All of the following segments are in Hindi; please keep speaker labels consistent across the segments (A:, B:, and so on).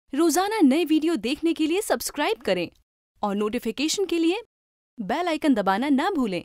A: रोजाना नए वीडियो देखने के लिए सब्सक्राइब करें और नोटिफिकेशन के लिए बेल आइकन दबाना ना भूलें।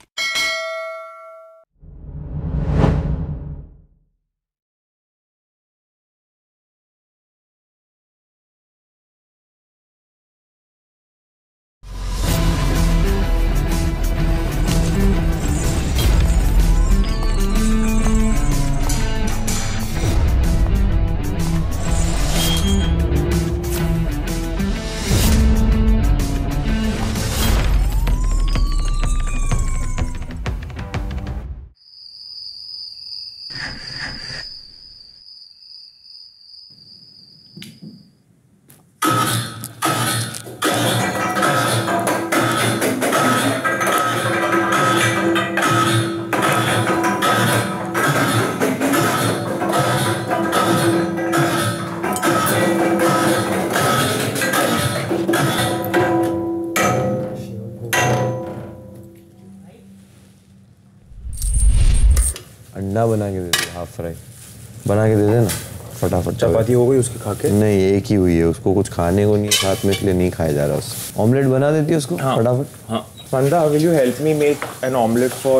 B: अंडा बना के दे दे, हाफ फ्राई बना के दे देना फटाफट।
C: चपाती हो गई उसकी खा के?
B: नहीं, एक ही हुई है, उसको कुछ खाने को नहीं साथ में, इसलिए नहीं खाया जा रहा उससे। ऑमलेट बना देती है उसको फटाफट।
C: हाँ Sandra, will you help me make an omelette for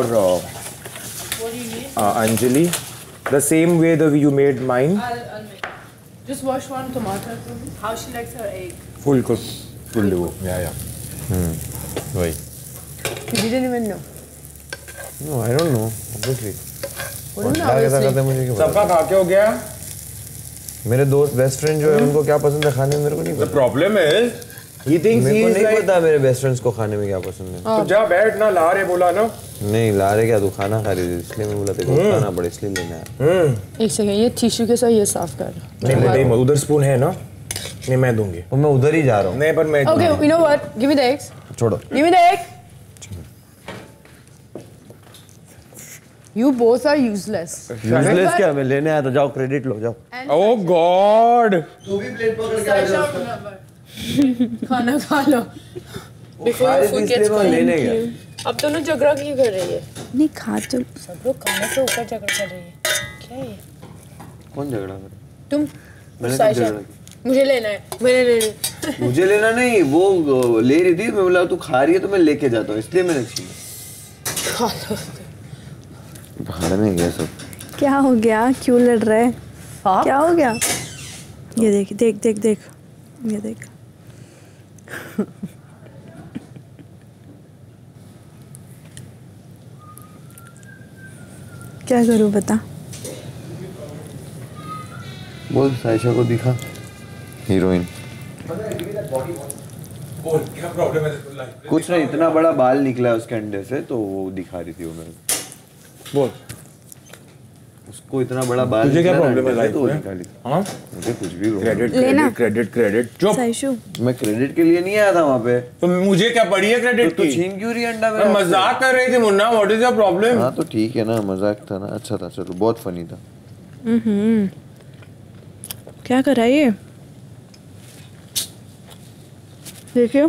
C: Anjali? The same way that you made mine.
D: I'll make it. Just wash one tomato for me. How she likes her egg.
C: Full cook. Full do. Yeah.
B: वही।
D: You didn't even know.
B: No, I don't know. Obviously.
C: सबका खा के हो गया?
B: मेरे दोस्त बेस्ट फ्रेंड जो है उनको क्या पसंद है खाने में मेरे को नहीं पता।
C: The problem is he thinks
B: मेरे
C: he
B: को
C: is
B: नहीं
C: like...
B: पता मेरे बेस्ट फ्रेंड्स को खाने में क्या पसंद है।
C: तो जा बैठ ना, ला रे बोला ना।
B: नहीं ला रहे क्या, तू खाना खा रही थी इसलिए मैं बोला तेरे को खाना पड़े इसलिए लेना है।
D: एक सेकंड, ये टिश्यू के साथ ये साफ कर।
C: नहीं उधर स्पून है ना? नहीं मैं दूंगी।
B: और मैं उधर ही जा रहा हूँ।
C: नहीं पर मैं
D: Okay, you know what? Give me the eggs.
B: छोड़ो।
D: Give me the egg. You both are useless.
B: Useless क्या, मैं लेने आया था, जाओ क्रेडिट लो जाओ।
C: Oh God!
B: तू भी प्लेट पकड़ के आ जा।
D: खाना खा लो। Before your food gets cold.
B: लेने गया।
D: अब दोनों झगड़ा क्यों कर रही है?
E: नहीं खा तो
D: सब लोग खाने के ऊपर झगड़ा कर रही है। क्या है?
B: कौन झगड़ा कर रहा है?
D: तुम?
B: मैंने
D: साइशा।
B: झगड़ा किया।
D: मुझे लेना है। मैंने लेना।
B: मुझे लेना नहीं, वो ले रही थी, मैं बोला तू खा रही है तो मैं लेके जाता हूँ, इसलिए मैंने छीना।
D: खा लो।
B: बाहर में गया सब।
E: क्या हो गया, क्यों लड़ रहा है? क्या हो गया? ये देख देख देख देख, ये देख। क्या करूँ बता?
B: बोल साइशा को दिखा, हीरोइन।
C: क्या प्रॉब्लम है?
B: कुछ नहीं, इतना बड़ा बाल निकला है उसके अंडे से तो वो दिखा रही थी वो मेरे को।
C: बोल
B: उसको इतना बड़ा बाल।
C: तुझे क्या प्रॉब्लम है लाइफ में? हाँ
B: मुझे कुछ भी
C: क्रेडिट चुप।
E: साइशु,
B: मैं क्रेडिट के लिए नहीं आया था वहाँ पे।
C: तो मुझे क्या पड़ी है क्रेडिट
B: तो
C: की?
B: छीन क्यों रही अंडा
C: मैं मजाक कर रही थी Munna, what is your problem?
B: हाँ तो ठीक है ना, मजाक था ना, अच्छा था, चलो बहुत फनी था।
E: क्या कर रहा है ये? देखियो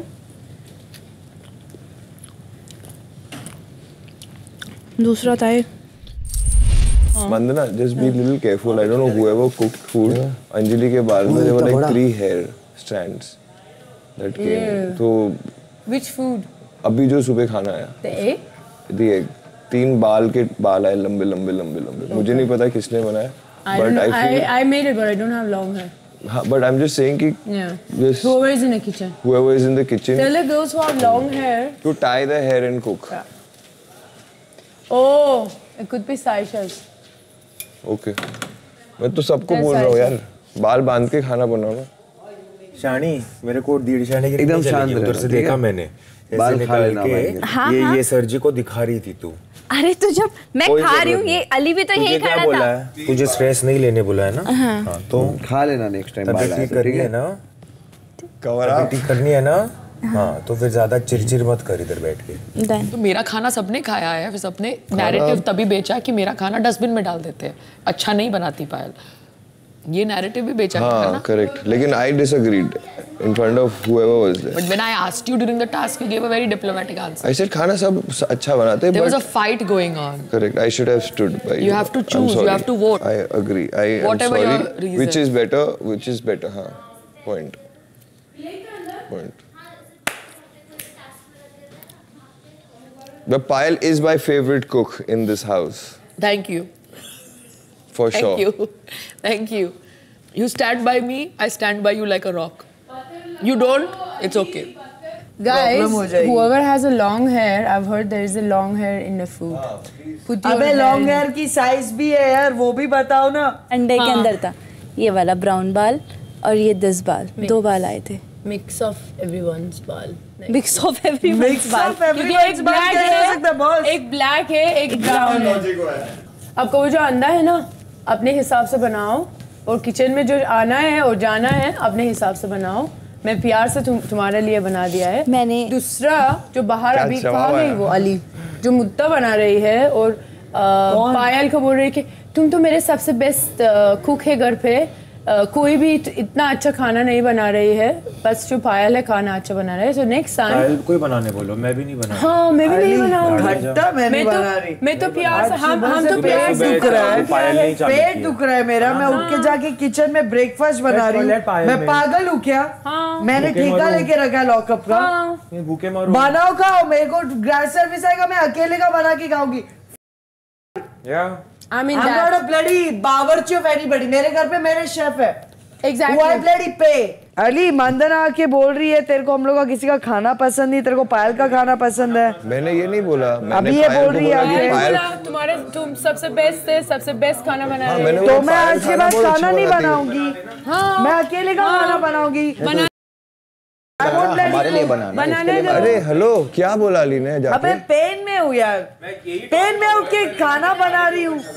E: दूसरा था ये।
F: Mandana, just be a little careful. I don't know whoever cooked food. Anjali के बाल में there were like 3 hair strands that came. तो
D: Which food?
F: अभी जो सुबह खाना आया,
D: The egg?
F: the egg, 3 बाल के बाल आए लंबे लंबे लंबे लंबे। मुझे नहीं पता किसने बनाया,
D: I don't
F: but
D: know.
F: I feel.
D: I made it, but I don't have long hair.
F: हाँ, but I'm just saying कि
D: Yeah.
F: just
D: Whoever is in the kitchen.
F: whoever is in the kitchen
D: Tell the girls who have long hair.
F: to tie the hair and cook.
D: Oh, it could be Saisha's.
F: Okay. मैं तो सबको बोल रहा हूँ यार, बाल बांध के खाना बनाओ ना।
C: शानी मेरे को दीड़ शानी के
B: एकदम शांत
C: उधर से देखा मैंने,
B: बाल खा लेना भाई।
C: ये सर जी को दिखा रही थी तू।
E: अरे तो जब मैं खा रही हूँ, ये अली भी तो यही खड़ा
C: बोला
E: था।
C: है तुझे स्ट्रेस नहीं लेने बोला है ना? हाँ तो
B: खा लेना नेक्स्ट टाइम।
C: तबीयत ठीक करनी है ना? तबीयत ठीक करनी है ना? हाँ तो फिर ज्यादा चिरचिर मत कर इधर बैठ के।
G: तो मेरा खाना सबने खाया है, फिर सबने नैरेटिव तभी बेचा कि मेरा खाना डस्टबिन में डाल देते हैं, अच्छा नहीं बनाती पायल, ये नैरेटिव भी बेचा है ना?
F: करेक्ट, लेकिन I disagreed in front of whoever was there.
G: But when I asked you during the task, you gave a very diplomatic answer.
F: I said खाना सब अच्छा बनाते हैं,
G: There was
F: but
G: a fight going on.
F: correct, I should have stood by
G: You have to choose, you have to vote.
F: I agree, I am
G: Whatever
F: sorry.
G: your reason.
F: Which is better, हाँ, point. Point. But Payal is my favorite cook in this house.
G: Thank you.
F: For sure.
G: Thank you. Thank you. You stand by me, I stand by you like a rock. You don't, it's okay.
D: Guys, whoever has a long hair, I've heard there is a long hair in the food.
H: अबे लॉन्ग हेयर की साइज भी है यार, वो भी बताओ ना।
E: अंडे के अंदर था ये वाला ब्राउन बाल और ये 10 बाल, 2 बाल आए थे।
D: Mix of everyone's ball.
E: Mix of everyone's ball.
D: क्योंकि एक ब्लैक है, एक ब्राउन है। आपको वो जो अंडा है ना, अपने हिसाब से बनाओ, और किचन में जो आना है और जाना है अपने हिसाब से बनाओ। मैं प्यार से तुम्हारे लिए बना दिया है।
E: मैंने
D: दूसरा जो बाहर अभी कहाँ गई वो अली जो मुद्दा बना रही है, और पायल को बोल रही है कि तुम तो मेरे सबसे बेस्ट कुक है घर पे, कोई भी इतना अच्छा खाना नहीं बना रही है, बस जो पायल है खाना अच्छा बना रहा है। सो नेक्स्ट टाइम
C: पायल कोई बनाने बोलो, मैं भी नहीं बना।
D: हाँ मैं भी नहीं बनाऊंगी।
H: खट्टा मैं नहीं बना रही।
D: मैं तो प्यार से हम तो प्यार
H: पेट दुख रहा है, पेट दुख रहा है मेरा। मैं उठ के जाके किचन में ब्रेकफास्ट बना रही हूँ। मैं पागल हूँ क्या? मैंने ठेका लेके रखा है लॉकअप का।
C: भूखे मरो।
H: बनाओ खाओ, मेरे को ग्रास सर्विस आएगा, मैं अकेले का बना के खाऊंगी। I'm not a bloody बावर्ची of anybody. मेरे घर पे मेरे शेफ है।
D: Exactly.
H: Why bloody pay? Ali Mandhana आके बोल रही है तेरे को हम लोग का किसी का खाना पसंद नहीं, तेरे को पायल का खाना पसंद है।
F: मैंने ये नहीं बोला।
H: अभी ये बोल रही है
D: तुम सबसे बेस्ट है, सबसे बेस्ट खाना बना रहे हो।
H: तो मैं आज के बाद खाना नहीं बनाऊंगी। मैं अकेले का खाना बनाऊंगी।
B: हमारे लिए बनाना।
F: अरे हेलो, क्या बोला अली ने जाके?
H: अबे पेन में हूँ यार, पेन में उठ के खाना बना रही हूँ।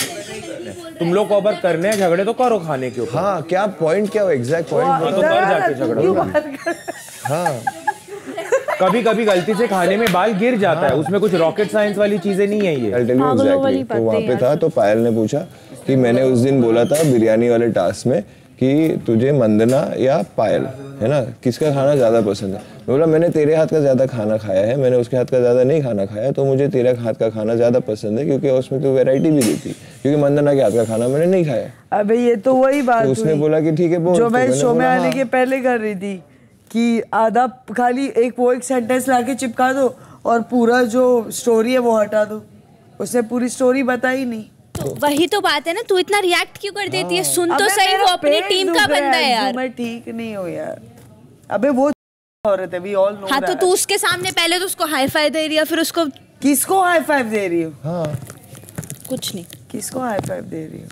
C: तुम लोग को अबर करने हैं झगड़े तो करो खाने के ऊपर।
F: हाँ क्या पॉइंट, क्या एग्जैक्ट पॉइंट
C: तो कर जाके झगड़ो। हाँ कभी कभी गलती से खाने में बाल गिर जाता है, उसमें कुछ रॉकेट साइंस वाली चीजें नहीं है ये।
F: एग्जैक्टली। तो वहाँ पे था तो पायल ने पूछा कि मैंने उस दिन बोला था बिरयानी वाले टास्क में कि तुझे मंदना या पायल है ना, किसका खाना ज़्यादा पसंद है? मैं बोला मैंने तेरे हाथ का ज़्यादा खाना खाया है, मैंने उसके हाथ का ज़्यादा नहीं खाना खाया, तो मुझे तेरे हाथ का खाना ज़्यादा पसंद है क्योंकि उसमें तो वैरायटी भी देती, क्योंकि मंदना के हाथ का खाना मैंने नहीं खाया।
H: अबे ये तो वही बात
F: तो उसने बोला कि ठीक है बोल,
H: जो मैं शो में आने के पहले कर रही थी कि आधा खाली एक सेंटेंस लाके चिपका दो और पूरा जो स्टोरी है वो हटा दो। उसने पूरी स्टोरी बताई नहीं।
E: तो वही तो बात है ना, तू इतना रिएक्ट क्यों कर देती है? सुन तो सही, वो अपनी टीम का बंदा है यार।
H: मैं ठीक नहीं हूँ यार। अबे वो औरत है, we all know
E: हाँ तो तू उसके सामने पहले तो उसको हाई फाइव दे रही है, फिर उसको
H: किसको हाई फाइव दे रही हो?
F: हाँ
E: कुछ नहीं,
H: किसको हाई फाइव दे रही हो?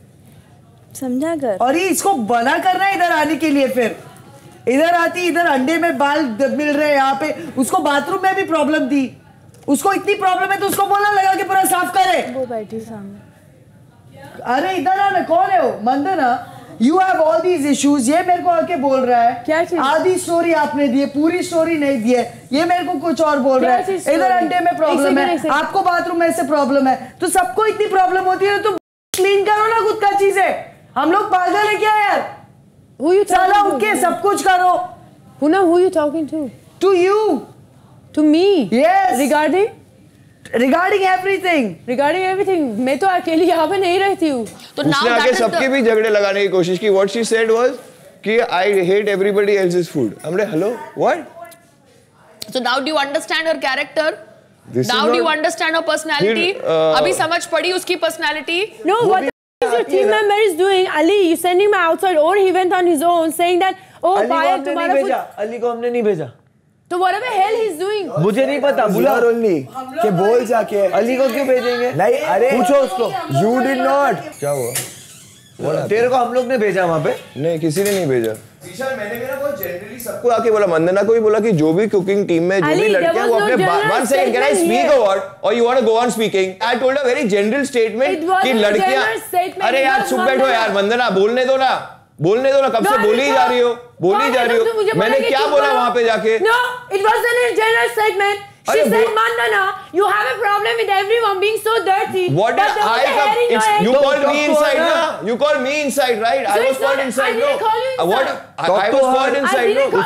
E: समझा कर।
H: और ये इसको बना करना है इधर आने के लिए, फिर इधर आती, इधर अंडे में बाल मिल रहे हैं यहाँ पे। उसको बाथरूम में भी प्रॉब्लम थी, उसको इतनी प्रॉब्लम है तो उसको बोलना लगा कि पूरा साफ करे।
E: वो बैठी सामने।
H: अरे इधर आना, कौन है वो? Mandhana, you have all these issues। ये मेरे को आके बोल रहा है
D: क्या चीज़?
H: आधी स्टोरी आपने दी है, पूरी स्टोरी नहीं दी है। ये मेरे को कुछ और बोल रहा है। इधर अंडे में प्रॉब्लम है, आपको बाथरूम में से प्रॉब्लम है, तो सबको इतनी प्रॉब्लम होती है तो क्लीन करो ना खुद का चीजें। हम लोग पागल है क्या यार? साला उठ के सब कुछ करो।
D: Puna, who you talking to?
H: To you.
D: To me?
H: Yes.
D: Regarding
H: everything.
D: Regarding everything. मैं तो अकेली यहाँ पे नहीं रहती हूँ।
G: तो
F: उसने आके सबके भी झगड़े लगाने की कोशिश की। What she said was कि I hate everybody else's food. हमने hello what?
G: So now do you understand her character? Now do you understand her personality? अभी समझ पड़ी उसकी personality?
D: No, what your team member is doing? Ali, you send him outside, or he went on his own saying that oh पायल तुम्हारा food.
B: अली को हमने नहीं भेजा।
D: तो whatever hell he's doing.
B: मुझे नहीं पता, बुला ओनली कि बोल जाके अली को क्यों भेजेंगे? नहीं अरे पूछो उसको। You did not।
F: क्या हुआ?
B: तेरे को हम लोग ने भेजा वहाँ पे?
F: नहीं किसी ने नहीं भेजा। मैंने मेरा बहुत जनरली सबको आके बोला, मंदना को भी बोला कि जो भी कुकिंग टीम में जो भी लड़कियां वो अपने one second, can I speak a word or you want to go on speaking? I told a very general statement कि लड़कियां, अरे यार चुप बैठो यार मंदना, बोलने दो ना, कब से बोली जा रही हो। मैंने क्या बोला वहाँ पे जाके?
D: No, it wasn't a general statement. She said, Mandana, you have a problem with everyone being so dirty.
F: What did I come? You called me inside, na? You called me inside, right? I was called inside, no? What? I was called inside, no?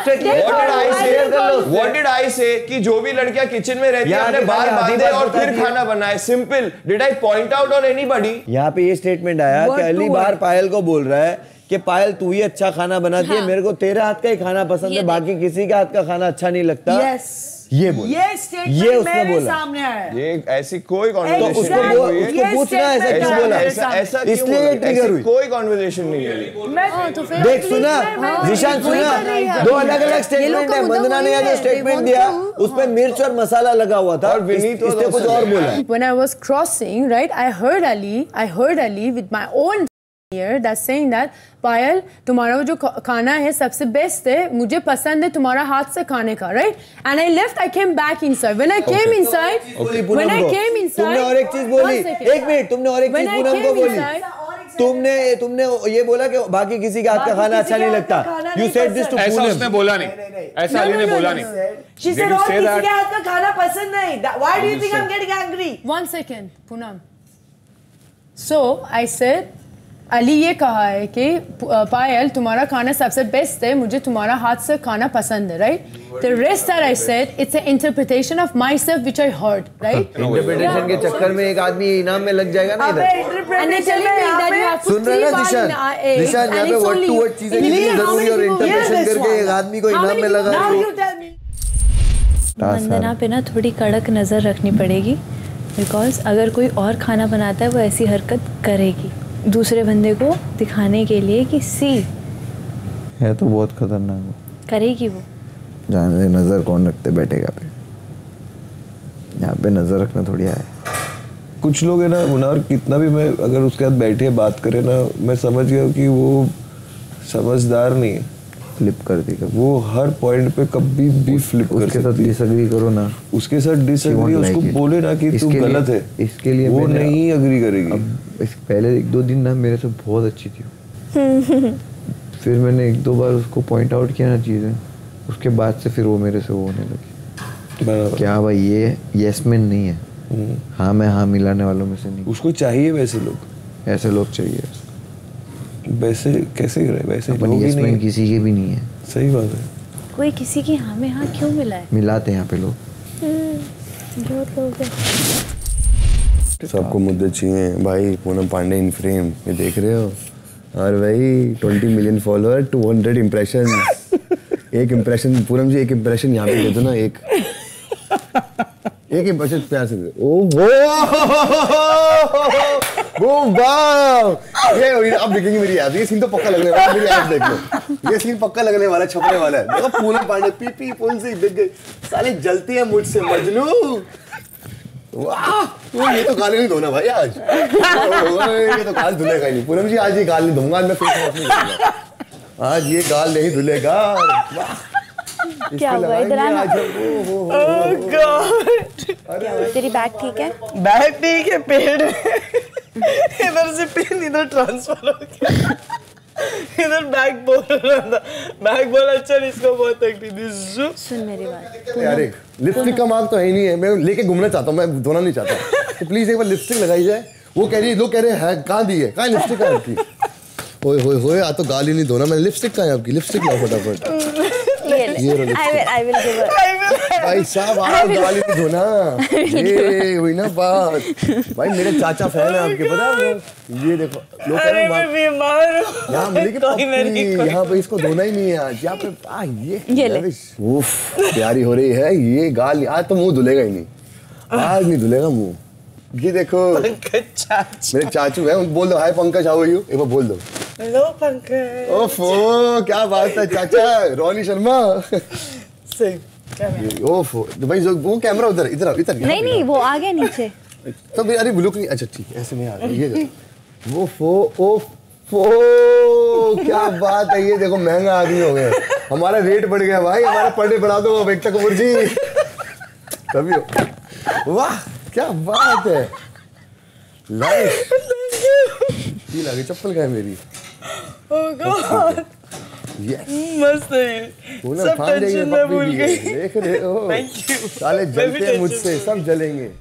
F: What did I say? कि जो भी लड़कियां किचन में रहती हैं अपने बाल बांधे और फिर खाना बनाए, simple. Did I point out on anybody?
B: यहाँ पे ये स्टेटमेंट आया कि अली बार पायल को बोल रहा है कि पायल तू ही अच्छा खाना बनाती है, मेरे को तेरे हाथ का ही खाना पसंद है, बाकी किसी का हाथ का खाना अच्छा नहीं लगता। ये बोला,
H: ये स्टेटमेंट मेरे सामने आया।
F: ये ऐसी कोई कॉन्वर्सेशन
B: उसको पूछना है ऐसा क्यों बोला,
F: ऐसा
B: इसलिए ये ट्रिगर हुई।
F: कोई कॉन्वर्सेशन नहीं है।
B: देख सुना जीशान, सुना, दो अलग अलग स्टेटमेंट है। वंदना ने जो स्टेटमेंट दिया उस पे मिर्च और मसाला लगा हुआ था, और विनीत इसने कुछ और बोला।
D: When I was crossing, right, I heard Ali with my own ear that's saying that पायल तुम्हारा वो जो खाना है सबसे बेस्ट है, मुझे पसंद है तुम्हारा हाथ से खाने का, right? And I left, I came back inside. When I came inside,
B: तुमने और एक चीज बोली, एक मिनट, तुमने और एक चीज पूनम को बोली, तुमने ये बोला कि बाकी किसी का हाथ का खाना अच्छा नहीं लगता। You said this to Poonam.
C: ऐसा उसने बोला नहीं, ऐसा अली ने बोला नहीं।
H: She said और किसी के हाथ का खाना पसंद नहीं। Why do you think I'm getting angry?
D: 1 second, Poonam. So I said Ali ये कहा है कि पायल तुम्हारा खाना सबसे बेस्ट है, मुझे तुम्हारा हाथ से खाना पसंद है, right? The rest that I said, it's an interpretation of myself which I heard, right?
B: Interpretation के चक्कर में एक आदमी इनाम में लग जाएगा ना इधर। सुन रहे ना दिशान, दिशान यहाँ पे वर्ड टू वर्ड चीजें कितनी जरूरी और इंटरप्रिटेशन करके एक आदमी को इनाम में लगा।
E: वंदना पे ना थोड़ी कड़क नजर रखनी पड़ेगी, बिकॉज अगर कोई और खाना बनाता है वो ऐसी हरकत करेगी दूसरे बंदे को दिखाने के लिए कि सी
B: है तो बहुत खतरनाक वो
E: करेगी। वो
B: जाने नजर कौन रखते बैठेगा पे, यहाँ पे नजर रखना थोड़ी आया। कुछ लोग है ना मुनार, कितना भी मैं अगर उसके साथ बैठे बात करे ना, मैं समझ गया कि वो समझदार नहीं है, फ्लिप कर देगा वो हर पॉइंट पे, कभी भी फ्लिप कर। उसके साथ डिसएग्री करो ना, उसके साथ डिसएग्री, उसको बोले ना कि तू गलत है, इसके लिए वो नहीं अग्री करेगी। अब पहले 1-2 दिन ना मेरे से बहुत अच्छी थी फिर मैंने 1-2 बार उसको पॉइंट आउट किया ना चीजें, उसके बाद से फिर वो मेरे से वो होने लगी। क्या भाई ये यस मैन नहीं है, हाँ मैं हाँ मिलाने वालों में से नहीं। उसको चाहिए वैसे लोग, ऐसे लोग चाहिए। वैसे कैसे करे, वैसे लोग ही नहीं, किसी के भी नहीं है। सही बात है,
E: कोई किसी की हाँ में हाँ क्यों मिलाए,
B: मिलाते हैं यहाँ पे लोग।
E: बहुत लोग हैं।
F: सबको मुद्दे चाहिए भाई। पूनम पांडे इन फ्रेम, ये देख रहे हो? और भाई 20 मिलियन फॉलोअर, 200 इम्प्रेशन। एक इम्प्रेशन पूनम जी, एक इम्प्रेशन यहाँ पे दे दो ना, एक इम्प्रेशन प्यार से दे। ये अब देखेंगे मेरी ऐप, ये सीन तो पक्का लगने वाला है, मेरी ऐप देख लो, ये सीन पक्का लगने वाला है, छपने वाला है। देखो पूनम पांडे पी पुल से देख गए, साले जलती है मुझसे मजनू। वाह, तो ये तो गाली नहीं धोना भाई आज। ये तो गाल धुलेगा ही नहीं पूनम जी, आज ये गाल नहीं धोऊंगा, मैं फेस वॉश नहीं करूंगा आज, ये गाल नहीं धुलेगा।
E: क्या हुआ इधर आना? क्या हुआ, तेरी बैग ठीक है?
H: बैग ठीक है, पेड़ इधर से पिन इधर ट्रांसफर हो गया, इधर बैग बोल रहा था, बैग बोला अच्छा इसको बहुत तकलीफ। सुन
E: मेरी बात
F: यार, एक लिपस्टिक का मार्क तो है ही नहीं है, मैं लेके घूमना चाहता हूँ, मैं धोना नहीं चाहता, तो प्लीज एक बार लिपस्टिक लगाई जाए। वो कह रही, लोग कह रहे हैं कहाँ दी है, कहाँ लिपस्टिक है आपकी? होए होए होए, आ तो गाली नहीं धोना, मैंने लिपस्टिक कहाँ है आपकी? लिपस्टिक लाओ फटाफट।
E: I will give her।
F: भाई साहब आप गाली नहीं धोना, ये हुई ना बात। भाई मेरे चाचा फैन है आपके, पता है? ये देखो लोग कह रहे हैं
H: बीमार
F: यहाँ पे इसको धोना ही नहीं है आज, यहाँ पे ये उफ प्यारी हो रही है ये गाल। आज तो मुंह धुलेगा ही नहीं, आज नहीं धुलेगा मुंह। ये देखो मेरे चाचू है, बोल दो hi Pankaj, how are you, एक बार बोल दो।
H: हेलो पंकज।
F: ओफो क्या बात है चाचा, रोनी शर्मा।
H: सही।
F: ओफो भाई वो कैमरा उधर, इधर
E: नहीं वो आ गया नीचे।
F: तो अरे ब्लू नहीं, अच्छा ठीक है, ऐसे नहीं आ रहा ये। वो ओफो क्या बात है, ये देखो महंगा आदमी हो गया, हमारा रेट बढ़ गया भाई, हमारा पर डे बढ़ा दो एकता कपूर जी कभी। वाह क्या बात है, लाइफ फील आ गई। चप्पल का है मेरी,
H: मस्त है, सब टेंशन मैं भूल गई।
F: देख रहे हो साले जलते हैं मुझसे, सब जलेंगे।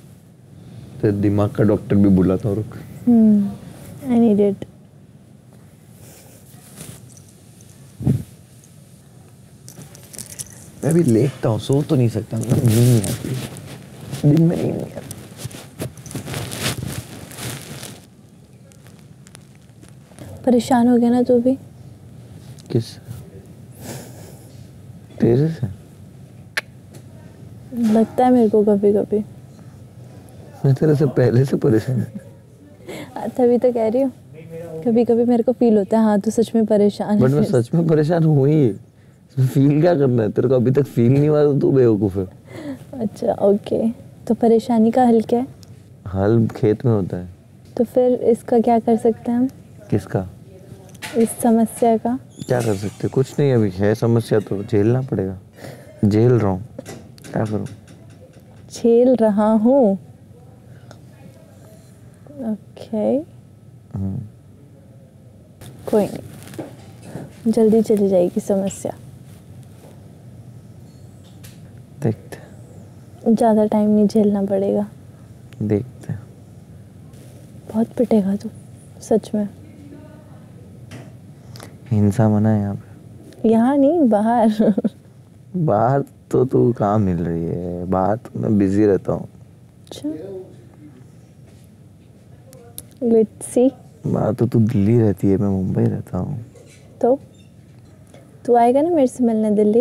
B: तो दिमाग का डॉक्टर भी बुला था, रुक।
E: I need it।
B: मैं भी लेटता हूँ, सो तो नहीं सकता, नींद नहीं आती, दिन में नींद नहीं आती।
E: परेशान हो गया ना तू भी?
B: किस तेरे से?
E: लगता है मेरे को कभी कभी।
B: मैं तेरे से पहले से परेशान हूँ।
E: तभी तो कह रही हूँ, कभी कभी मेरे को फील होता है हाँ तू सच में परेशान है।
B: बट मैं सच में परेशान हूँ ही। फील क्या करना है, तेरे को अभी तक फील नहीं हुआ तो तू बेवकूफ है।
E: अच्छा ओके, तो परेशानी का हल क्या है?
B: हल खेत में होता है।
E: तो फिर इसका क्या कर सकते हैं हम?
B: किसका?
E: इस समस्या का
B: क्या कर सकते? कुछ नहीं, अभी है समस्या तो झेलना पड़ेगा। झेल रहा हूँ, क्या करूँ?
E: झेल रहा हूँ। ओके कोई नहीं, जल्दी चली जाएगी समस्या।
B: देखते,
E: ज़्यादा टाइम नहीं झेलना पड़ेगा।
B: देखते।
E: बहुत पिटेगा तू सच में।
B: हिंसा मना है यहाँ पे?
E: यहाँ नहीं, बाहर।
B: बाहर तो तू कहाँ मिल रही है, बाहर तो मैं बिजी रहता हूँ।
E: अच्छा लेट्स सी।
B: बाहर तो तू दिल्ली रहती है, मैं मुंबई रहता हूँ।
E: तो तू आएगा ना मेरे से मिलने दिल्ली?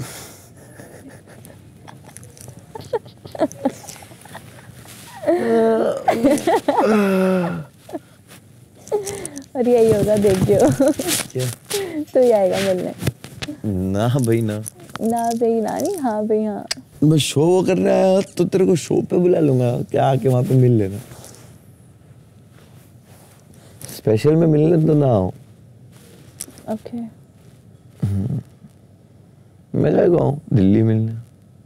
E: और यही होगा, देखियो। तो ही आएगा मिलने।
B: ना भाई ना।
E: ना भाई ना नहीं, हाँ भाई हाँ।
B: मैं शो वो कर रहा है तो तेरे को शो पे बुला लूंगा, क्या आके वहाँ पे मिल लेना। स्पेशल में मिलने तो ना आओ।
E: ओके
B: मैं जाएगा हूँ दिल्ली मिलने।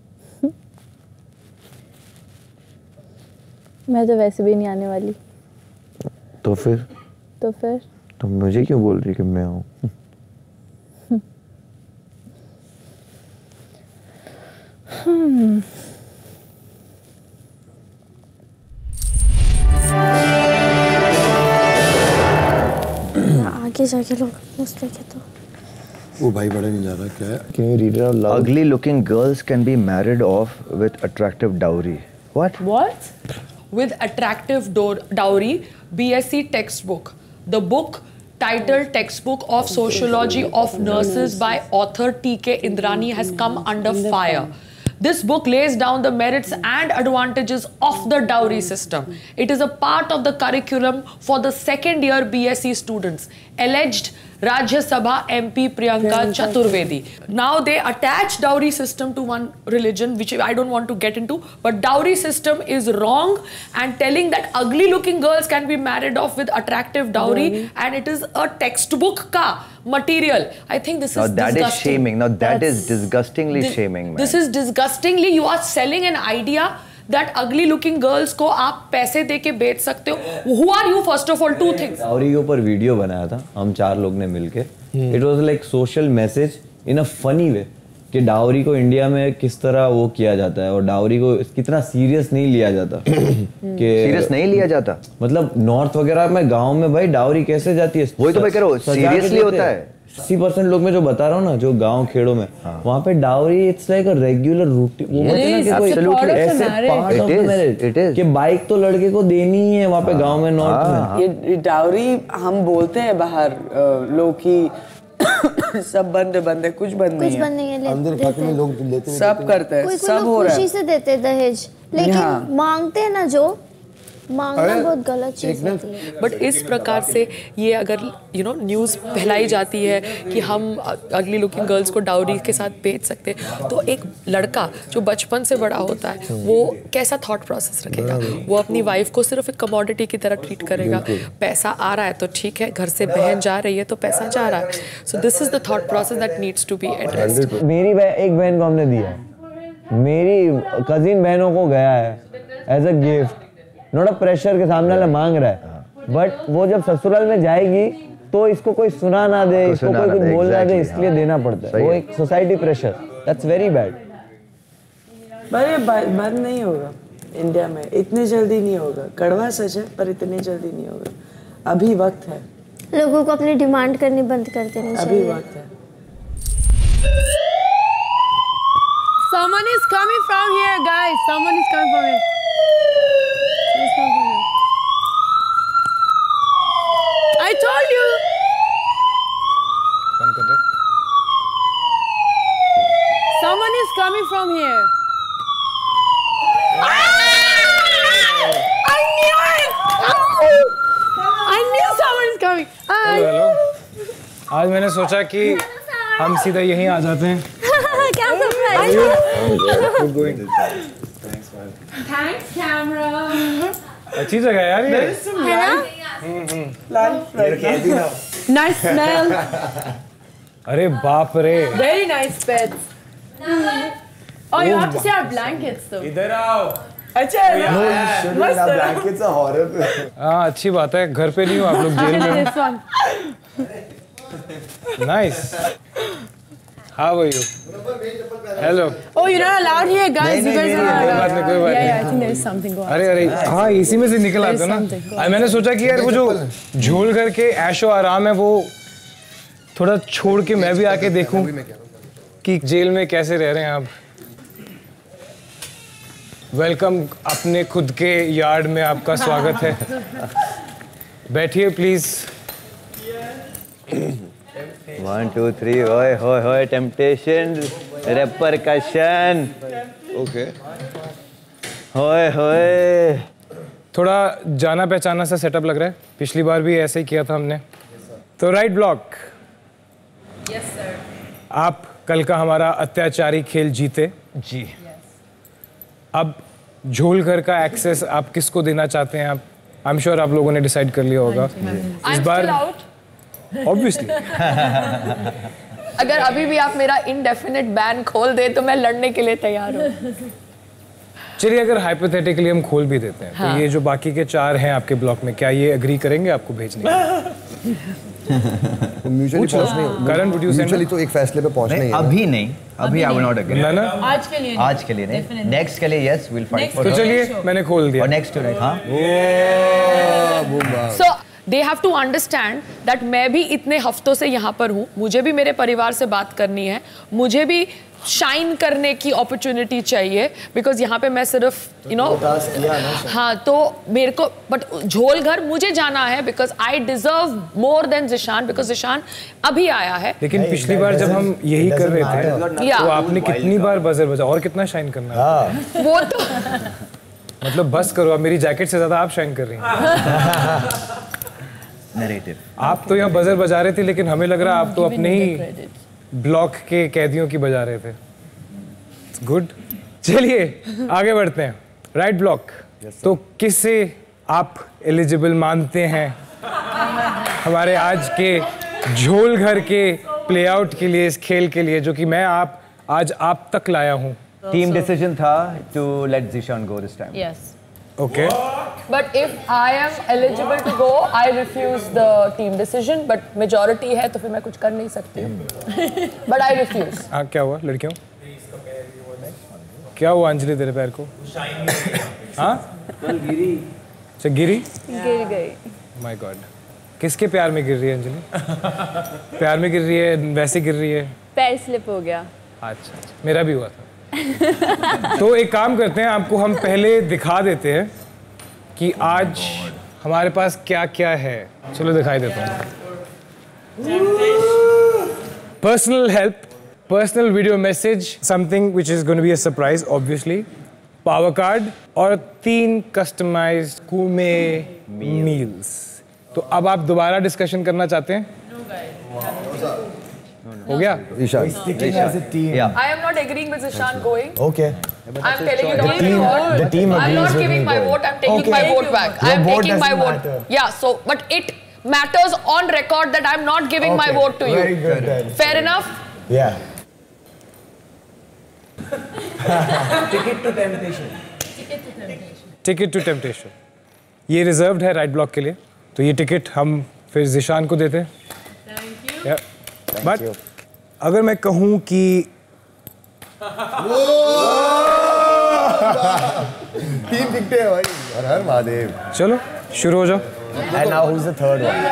E: मैं तो वैसे भी नहीं आने वाली।
B: तो फिर? तो मुझे क्यों बोल रही कि मैं आऊँ?
I: आगे जाके लोग पूछते क्या तो
J: वो भाई बड़ा नहीं जा रहा क्या है?
B: Can you read it out loud?
K: Ugly looking girls can be married off with attractive dowry. What?
G: With attractive dowry, BSc textbook. The book titled Textbook of Sociology of Nurses by author T.K. Indrani has come under fire. This book lays down the merits and advantages of the dowry system. It is a part of the curriculum for the second year BSc students. Alleged Rajya Sabha MP Priyanka Chaturvedi. Now they attach dowry system to one religion, which I don't want to get into, but dowry system is wrong and telling that ugly looking girls can be married off with attractive dowry and it is a textbook ka material. I think this is disgusting.
K: Now that is shaming. Now that is disgustingly shaming, man.
G: This is disgustingly, you are selling an idea that ugly looking girls को आप पैसे दे के बेच सकते हो. Who are you first of all? Two things.
B: Dowry के ऊपर वीडियो बनाया था हम 4 लोग ने मिलके. It was like social message in a funny way कि डाउरी को इंडिया में किस तरह वो किया जाता है और डाउरी को कितना सीरियस नहीं लिया जाता. कि
K: सीरियस नहीं लिया जाता
B: मतलब नॉर्थ वगैरह में गांव में भाई डाउरी कैसे जाती है?
K: वही तो मैं कह रहा हूँ, सीरियसली होता है.
B: 80% लोग में जो बता रहा हूँ ना, जो गांव खेड़ों में वहाँ पे dowry it's like a regular routine. वो ऐसे पार्ट ऑफ मैरिज कि बाइक तो लड़के को देनी ही है वहाँ पे गांव में नॉर्थ में.
H: ये डाउरी हम बोलते हैं बाहर लोग की सब बंद है, कुछ बंद नहीं है.
J: अंदर खाते में लोग लेते
H: सब करते हैं, सब हो रहा है.
I: खुशी से देते दहेज, लेकिन मांगते हैं ना, जो मांगना बहुत गलत चीज होती है.
G: बट इस प्रकार से ये अगर न्यूज़ फैलाई जाती है कि हम अगली लुकिंग गर्ल्स को डाउरी के साथ बेच सकते हैं, तो एक लड़का जो बचपन से बड़ा होता है वो कैसा थॉट प्रोसेस रखेगा? वो अपनी वाइफ को सिर्फ एक कमोडिटी की तरह ट्रीट करेगा. पैसा आ रहा है तो ठीक है, घर से बहन जा रही है तो पैसा जा रहा है. So this is the thought process that needs to be addressed.
B: मेरी एक बहन को हमने दिया, मेरी कजिन बहनों को गया है as a gift. Not a pressure के सामने वाला मांग रहा है, बट वो जब ससुराल में जाएगी तो इसको कोई सुना ना दे, इसको कोई कुछ बोल ना दे, इसलिए देना पड़ता है. वो एक society pressure, that's very bad.
H: पर ये बंद नहीं होगा इंडिया में, इतनी जल्दी नहीं होगा. कड़वा सच है पर इतनी जल्दी नहीं होगा. अभी वक्त है,
I: लोगों को अपनी डिमांड करनी बंद कर देनी चाहिए.
H: अभी वक्त है.
D: coming from here, guys. Someone is coming from here. Someone's coming from here. I told you.
C: बंद कर दे.
D: Someone is coming from here. I knew it. I knew someone is coming.
C: Hello. आज मैंने सोचा कि हम सीधा यहीं आ जाते हैं.
I: क्या surprise.
C: Good going.
D: Thanks, camera.
C: अच्छी जगह है यार ये.
D: Nice smell.
C: अरे बाप रे.
D: Very nice beds. Oh, you have to see our blankets though.
C: इधर आओ.
D: अच्छा है ना?
J: blankets are horrible.
C: हाँ अच्छी बात है. घर पे नहीं हो आप लोग जेल में.
D: This one.
C: Nice. How are you? Hello.
D: Oh, you're not allowed here, guys. You guys are not
C: कोई बात नहीं, कोई बात
D: allowed.
C: नहीं.
D: Yeah, I think there is something going on.
C: अरे हाँ इसी में से निकल आते हो ना. मैंने सोचा कि यार वो जो झोल घर के ऐशो आराम है वो थोड़ा छोड़ के मैं भी आके देखूं कि जेल में कैसे रह रहे हैं आप. वेलकम. अपने खुद के यार्ड में आपका स्वागत है. बैठिए प्लीज.
K: 1 2 3 होय होय होय टेम्पटेशन रेपरकशन.
F: ओके.
K: होय होय.
C: थोड़ा जाना पहचाना सा सेटअप लग रहा है. पिछली बार भी ऐसे ही किया था हमने. तो राइट ब्लॉक.
G: Yes, sir.
C: आप कल का हमारा अत्याचारी खेल जीते
K: जी.
C: अब झोल घर का एक्सेस आप किसको देना चाहते हैं. आप आई एम श्योर आप लोगों ने डिसाइड कर लिया होगा. इस बार ऑब्वियसली
G: अगर अभी भी आप मेरा इनडेफिनेट बैन खोल दे तो मैं लड़ने के लिए तैयार हूँ.
C: चलिए अगर हाइपोथेटिकली हम खोल भी देते हैं तो ये जो बाकी के 4 हैं आपके ब्लॉक में क्या ये एग्री करेंगे आपको भेजने के लिए?
J: म्यूचुअली पहुंचने.
C: Karan would you send?
J: Mutually तो एक फैसले पे पहुंचना ही है.
K: अभी नहीं. अभी आई विल नॉट एग्री.
C: ना
D: आज के लिए.
K: आज के लिए नहीं. नेक्स्ट के लिए यस विल फाइट फॉर.
C: तो चलिए मैंने खोल दिया.
K: और नेक्स्ट टू राइट. हाँ.
G: So they have to understand that मैं भी इतने हफ्तों से यहाँ पर हूँ. मुझे भी मेरे परिवार से बात करनी है. मुझे भी शाइन करने की अपॉर्चुनिटी चाहिए बिकॉज यहाँ पे मैं सिर्फ यू नो हाँ तो मेरे को बट झोल घर मुझे जाना है because I deserve more than Zeeshan because Zeeshan अभी आया है.
C: लेकिन पिछली बार जब हम यही कर रहे थे तो आपने कितनी बार बजर बजा और कितना शाइन करना है.
G: वो तो
C: मतलब बस करो. अब मेरी जैकेट से ज्यादा आप शाइन कर रही हैं.
K: नरेटिव.
C: आप तो यहाँ बजर बजा रहे थे लेकिन हमें लग रहा आप तो अपने ही ब्लॉक के कैदियों की बजा रहे थे. गुड. चलिए आगे बढ़ते हैं. Right block. तो किससे आप एलिजिबल मानते हैं हमारे आज के झोल घर के प्लेआउट के लिए, इस खेल के लिए जो कि मैं आज आप तक लाया हूँ?
K: टीम डिसीजन था to let Zeeshan go this time.
G: yes.
C: Okay.
G: But if I am eligible to go, I refuse the team decision. But majority है तो फिर मैं कुछ कर नहीं सकती हूँ. But I refuse.
C: हाँ क्या हुआ लड़कियों? क्या हुआ अंजलि तेरे पैर को? हाँ? अच्छा गिरी?
E: गिर गई.
C: My God. किसके प्यार में गिर रही है अंजलि? प्यार में गिर रही है वैसे गिर रही है?
E: पैर स्लिप हो गया.
C: अच्छा मेरा भी हुआ था. तो एक काम करते हैं आपको हम पहले दिखा देते हैं कि आज हमारे पास क्या क्या है. चलो दिखाई देता हूँ. Personal help, personal video message, something which is going to be a surprise obviously, power card और 3 कस्टमाइज्ड कुमे मील्स. तो अब आप दोबारा डिस्कशन करना चाहते हैं? हो गया?
J: Ishaan.
G: I am not agreeing with Zishan going.
J: Okay.
G: I'm telling you don't give vote.
J: The team
G: I'm
J: agrees
G: not
J: with
G: giving
J: me
G: my
J: though.
G: vote. I'm taking my vote back.
J: Your
G: I'm
J: vote
G: taking my
J: doesn't
G: vote.
J: matter.
G: Yeah. So, but it matters on record that I'm not giving my vote to you.
J: Very good then.
G: Fair enough.
J: Yeah.
C: Ticket to temptation ये रिजर्व्ड है राइट ब्लॉक के लिए. तो ये टिकट हम फिर जिशान को देते हैं. बट अगर मैं कहूँ कि
J: 3 टिकटें हैं भाई. हर हर महादेव.
C: चलो शुरू हो जाओ.
J: And now who's the third one?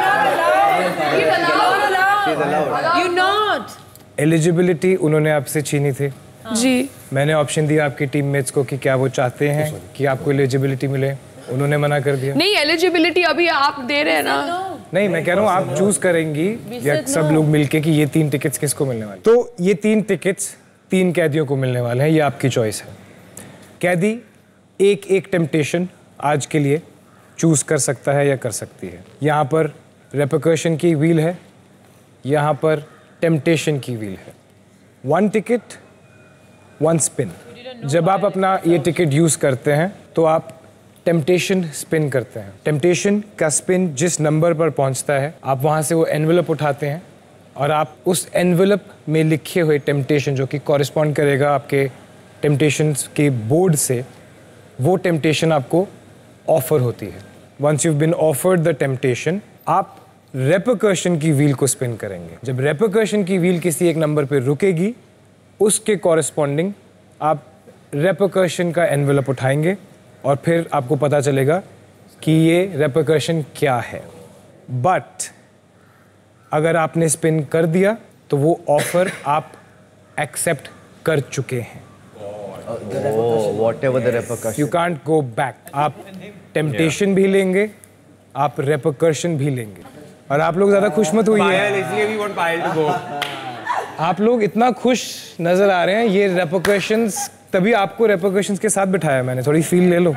D: You not.
C: Eligibility उन्होंने आपसे छीनी थी
G: जी
C: मैंने ऑप्शन दिया आपके टीममेट्स को कि क्या वो चाहते हैं कि आपको एलिजिबिलिटी मिले, उन्होंने मना कर दिया।
G: नहीं, एलिजिबिलिटी अभी आप दे रहे हैं ना।
C: नहीं, मैं कह रहा हूँ आप चूज करेंगी या सब लोग मिलके कि ये 3 टिकट्स किसको मिलने वाले। तो ये 3 टिकट्स 3 कैदियों को मिलने वाले हैं, ये आपकी चॉइस है। कैदी एक टेम्पटेशन आज के लिए चूज कर सकता है या कर सकती है। यहाँ पर रेपरकशन की व्हील है, यहाँ पर टेम्पटेशन की व्हील है। 1 टिकट 1 स्पिन। जब आप अपना ये टिकट यूज करते हैं तो आप टेम्पटेशन स्पिन करते हैं। टेम्पटेशन का स्पिन जिस नंबर पर पहुंचता है, आप वहां से वो एनवेलप उठाते हैं और आप उस एनवेलप में लिखे हुए टेम्पटेशन जो कि कॉरिस्पॉन्ड करेगा आपके टेम्पटेशन के बोर्ड से, वो टेम्पटेशन आपको ऑफर होती है। Once you been offered the temptation, आप रेपरकशन की व्हील को स्पिन करेंगे। जब रेपरकशन की व्हील किसी एक नंबर पर रुकेगी, उसके कॉरिस्पॉन्डिंग आप रेपरकशन का एनवेलप उठाएंगे और फिर आपको पता चलेगा कि ये रेपरकशन क्या है। बट अगर आपने स्पिन कर दिया तो वो ऑफर आप एक्सेप्ट कर चुके हैं।
K: Whatever the repercussion.
C: You can't go back. आप टेम्पटेशन भी लेंगे, आप रेपरकशन भी लेंगे। और आप लोग ज्यादा खुश मत हुई
F: इसलिए भी want पायल to go.
C: आप लोग इतना खुश नजर आ रहे हैं। ये रेपरकशंस, तभी आपको रेपरकशंस के साथ बिठाया मैंने, थोड़ी फील ले लो।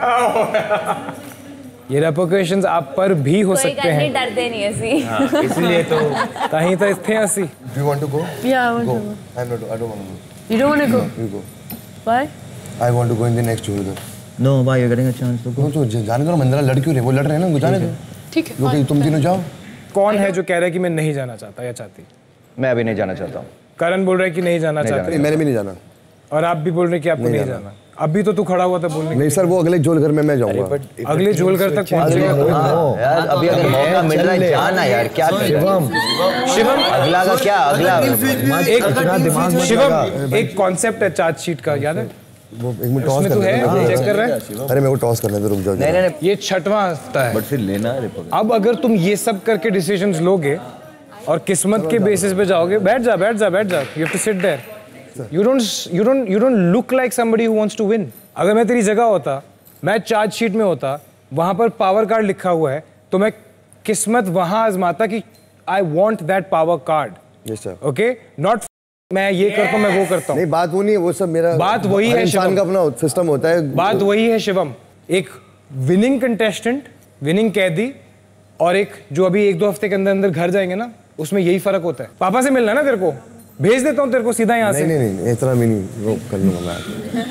C: ये रेपरकशंस आप पर भी हो सकते हैं।
E: डरते नहीं ऐसी।
C: इसलिए तो ताही तो इतने हंसी।
J: Do you want to go?
D: Yeah, I want
J: Go.
D: to go.
J: I don't want to go.
D: You don't want to go?
J: You go.
D: Why?
J: I want to go in the next shoulder.
K: No, why you're getting a chance to go?
J: तो जाने दो, मंदरा लड़ क्यों रहे? वो लड़ रहे हैं ना, जाने दो।
G: ठीक है।
J: क्योंकि तुम तीनों जाओ।
C: कौन है जो कह रहा है कि मैं नहीं जाना चाहता या चाहती?
K: मैं अभी नहीं जाना चाहता हूँ।
C: करण बोल रहा है कि नहीं जाना चाहते।
J: मैंने भी नहीं जाना।
C: और आप भी बोल रहे हैं कि आपको नहीं जाना। अभी तो तू खड़ा हुआ था बोलने।
J: नहीं सर, वो अगले झोल घर में मैं जाऊंगा।
C: अगले झोल घर तक पहुंच
K: यार अभी अगर मौका मिल रहा है जाना यार, क्या
C: शिवम
K: अगला का क्या अगला
C: एक शिवम एक कॉन्सेप्ट है चार्जशीट का, याद है?
J: वो एक मिनट टॉस
C: उसमें तू है, चेक कर रहा है?
J: अरे मेरे को टॉस करने दो, रुक जाओ।
K: नहीं
C: ये 6वां हफ्ता है।
K: बट फिर लेना है।
C: अब अगर तुम ये सब करके डिसीजंस लोगे और किस्मत के बेसिस पे जाओगे, बैठ जा। You have to sit there. You don't look like somebody who wants to win. अगर मैं तेरी जगह होता, मैं चार्ज शीट में होता, वहां पर पावर कार्ड लिखा हुआ है, तो मैं किस्मत वहां आजमाता कि I want that power card.
J: Yes sir.
C: Okay? Not मैं ये करता हूँ, मैं वो करता हूँ।
J: नहीं, बात वो नहीं है, वो सब मेरा
C: बात वही है।
J: इंसान का अपना सिस्टम होता है।
C: बात वही है शिवम। एक विनिंग कंटेस्टेंट, विनिंग कैदी, और एक जो अभी 1-2 हफ्ते के अंदर घर जाएंगे ना, उसमें यही फर्क होता है। पापा से मिलना ना तेरे को, भेज देता हूँ तेरे को सीधा यहाँ से।
J: नहीं, इतना भी नहीं, वो कर लूंगा मैं।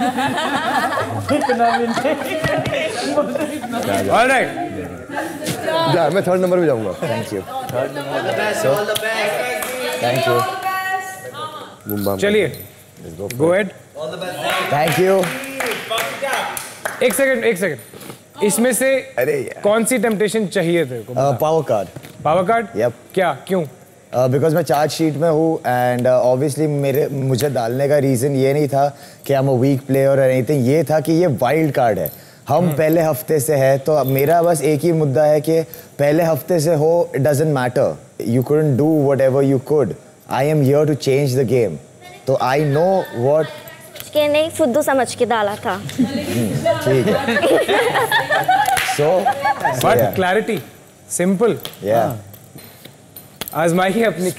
C: Alright.
J: जा, मैं 3rd नंबर पे जाऊंगा।
K: Thank you. Thank you.
C: चलिए, go ahead.
K: Thank you.
C: एक सेकंड। इसमें से कौन सी टेम्पटेशन चाहिए तेरे को?
K: Power card.
C: Power card?
K: Yep.
C: क्या, क्यों?
K: बिकॉज मैं चार्ज शीट में हूँ एंड ऑब्वियसली मुझे डालने का रीज़न ये नहीं था कि I am a weak player और एनीथिंग, ये था कि ये वाइल्ड कार्ड है। हम पहले हफ्ते से है, तो अब मेरा बस एक ही मुद्दा है कि पहले हफ्ते से हो, it doesn't matter, you couldn't do whatever you could, I am here to change the game, तो आई नो व्हाट
I: के नहीं फुद्दू समझ के डाला था।
K: ठीक है। सो
C: बट क्लैरिटी सिंपल, आजमाइए अपनी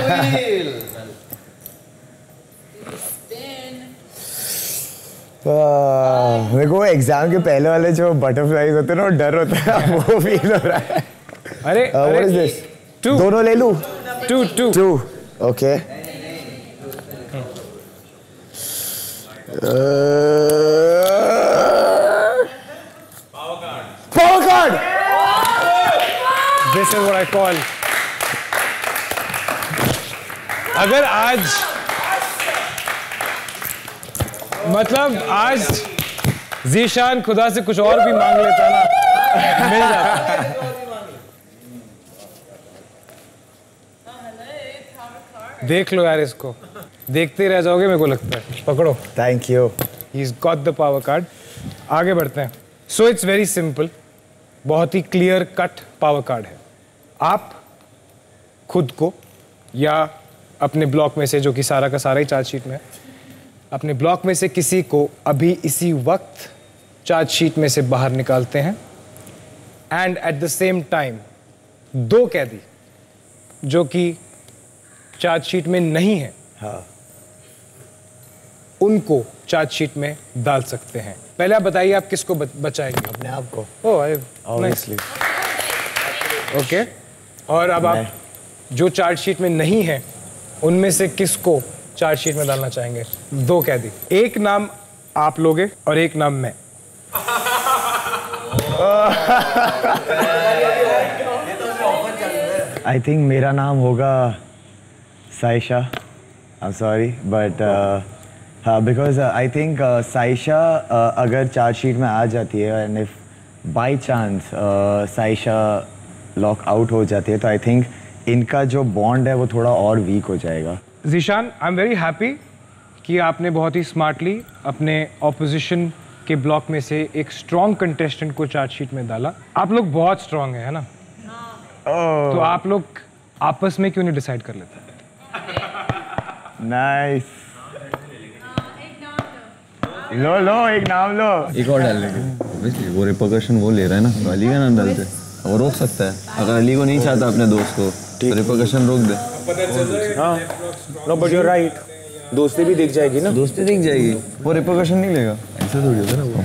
K: मेरे को एग्जाम के पहले वाले जो बटरफ्लाइज होते हैं ना, डर होता है, वो फील हो रहा है।
C: अरे
K: व्हाट इज दिस? दोनों ले लूं? Two okay. Power card.
C: This is what I call, अगर आज मतलब आज जीशान खुदा से कुछ और भी मांग लेता ना, मिल जाता। देख लो यार, इसको देखते रह जाओगे मेरे को लगता है। पकड़ो।
K: Thank you.
C: He's got the power card. आगे बढ़ते हैं। सो इट्स वेरी सिंपल, बहुत ही क्लियर कट पावर कार्ड है। आप खुद को या अपने ब्लॉक में से, जो कि सारा का सारा ही चार्ज शीट में है, अपने ब्लॉक में से किसी को अभी इसी वक्त चार्जशीट में से बाहर निकालते हैं and at the same time 2 कैदी जो कि चार्जशीट में नहीं है,
K: हाँ,
C: उनको चार्जशीट में डाल सकते हैं। पहले आप बताइए आप किसको बचाएंगे?
K: अपने आप को।
C: ऑब्वियसली। ओके, और अब आप जो चार्जशीट में नहीं है उनमें से किसको चार्जशीट में डालना चाहेंगे? 2 कैदी, एक नाम आप लोगे और एक नाम मैं।
K: आई थिंक मेरा नाम होगा Saisha. I am sorry but हाँ, बिकॉज आई थिंक साइशा अगर चार्जशीट में आ जाती है and if by chance Saisha lock out हो जाती है तो आई थिंक इनका जो बॉन्ड है वो थोड़ा और वीक हो जाएगा।
C: Zeeshan, I am very happy कि आपने बहुत ही स्मार्टली अपने ऑपोजिशन के ब्लॉक में से एक स्ट्रॉन्ग कंटेस्टेंट को चार्जशीट में डाला। आप लोग बहुत स्ट्रॉन्ग हैं, है ना? तो आप लोग आपस में क्यों नहीं डिसाइड कर लेते?
K: नाइस, लो एक नाम लो।
B: एक और डाल लेंगे। वो रिपरकशन वो ले रहा है ना, तो अली का नाम डालते वो रोक सकता है। अगर अली को नहीं चाहता अपने दोस्त को तो रिपरकशन रोक दे।
K: हाँ, no but you are right, दोस्ती भी दिख जाएगी ना।
B: दोस्ती दिख जाएगी, वो रिपरकशन नहीं लेगा। ऐसा थोड़ी होता ना वो।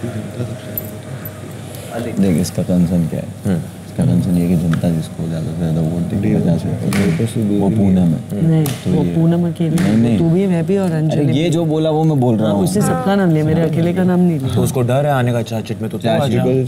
B: देख इसका कंसर्न क्या है? इसका कंसर्न ये कि जनता जिसको ज़्यादा से ज़्यादा वोट देगी वो पूनम है।
H: नहीं, वो पूनम अकेले नहीं, तू भी, मैं भी और अंजलि।
B: ये जो बोला वो मैं बोल रहा हूँ।
H: उससे सबका नाम लिया, मेरे अकेले का नाम नहीं लिया।
K: तो उसको डर है आने का चार्जशीट में, तो तू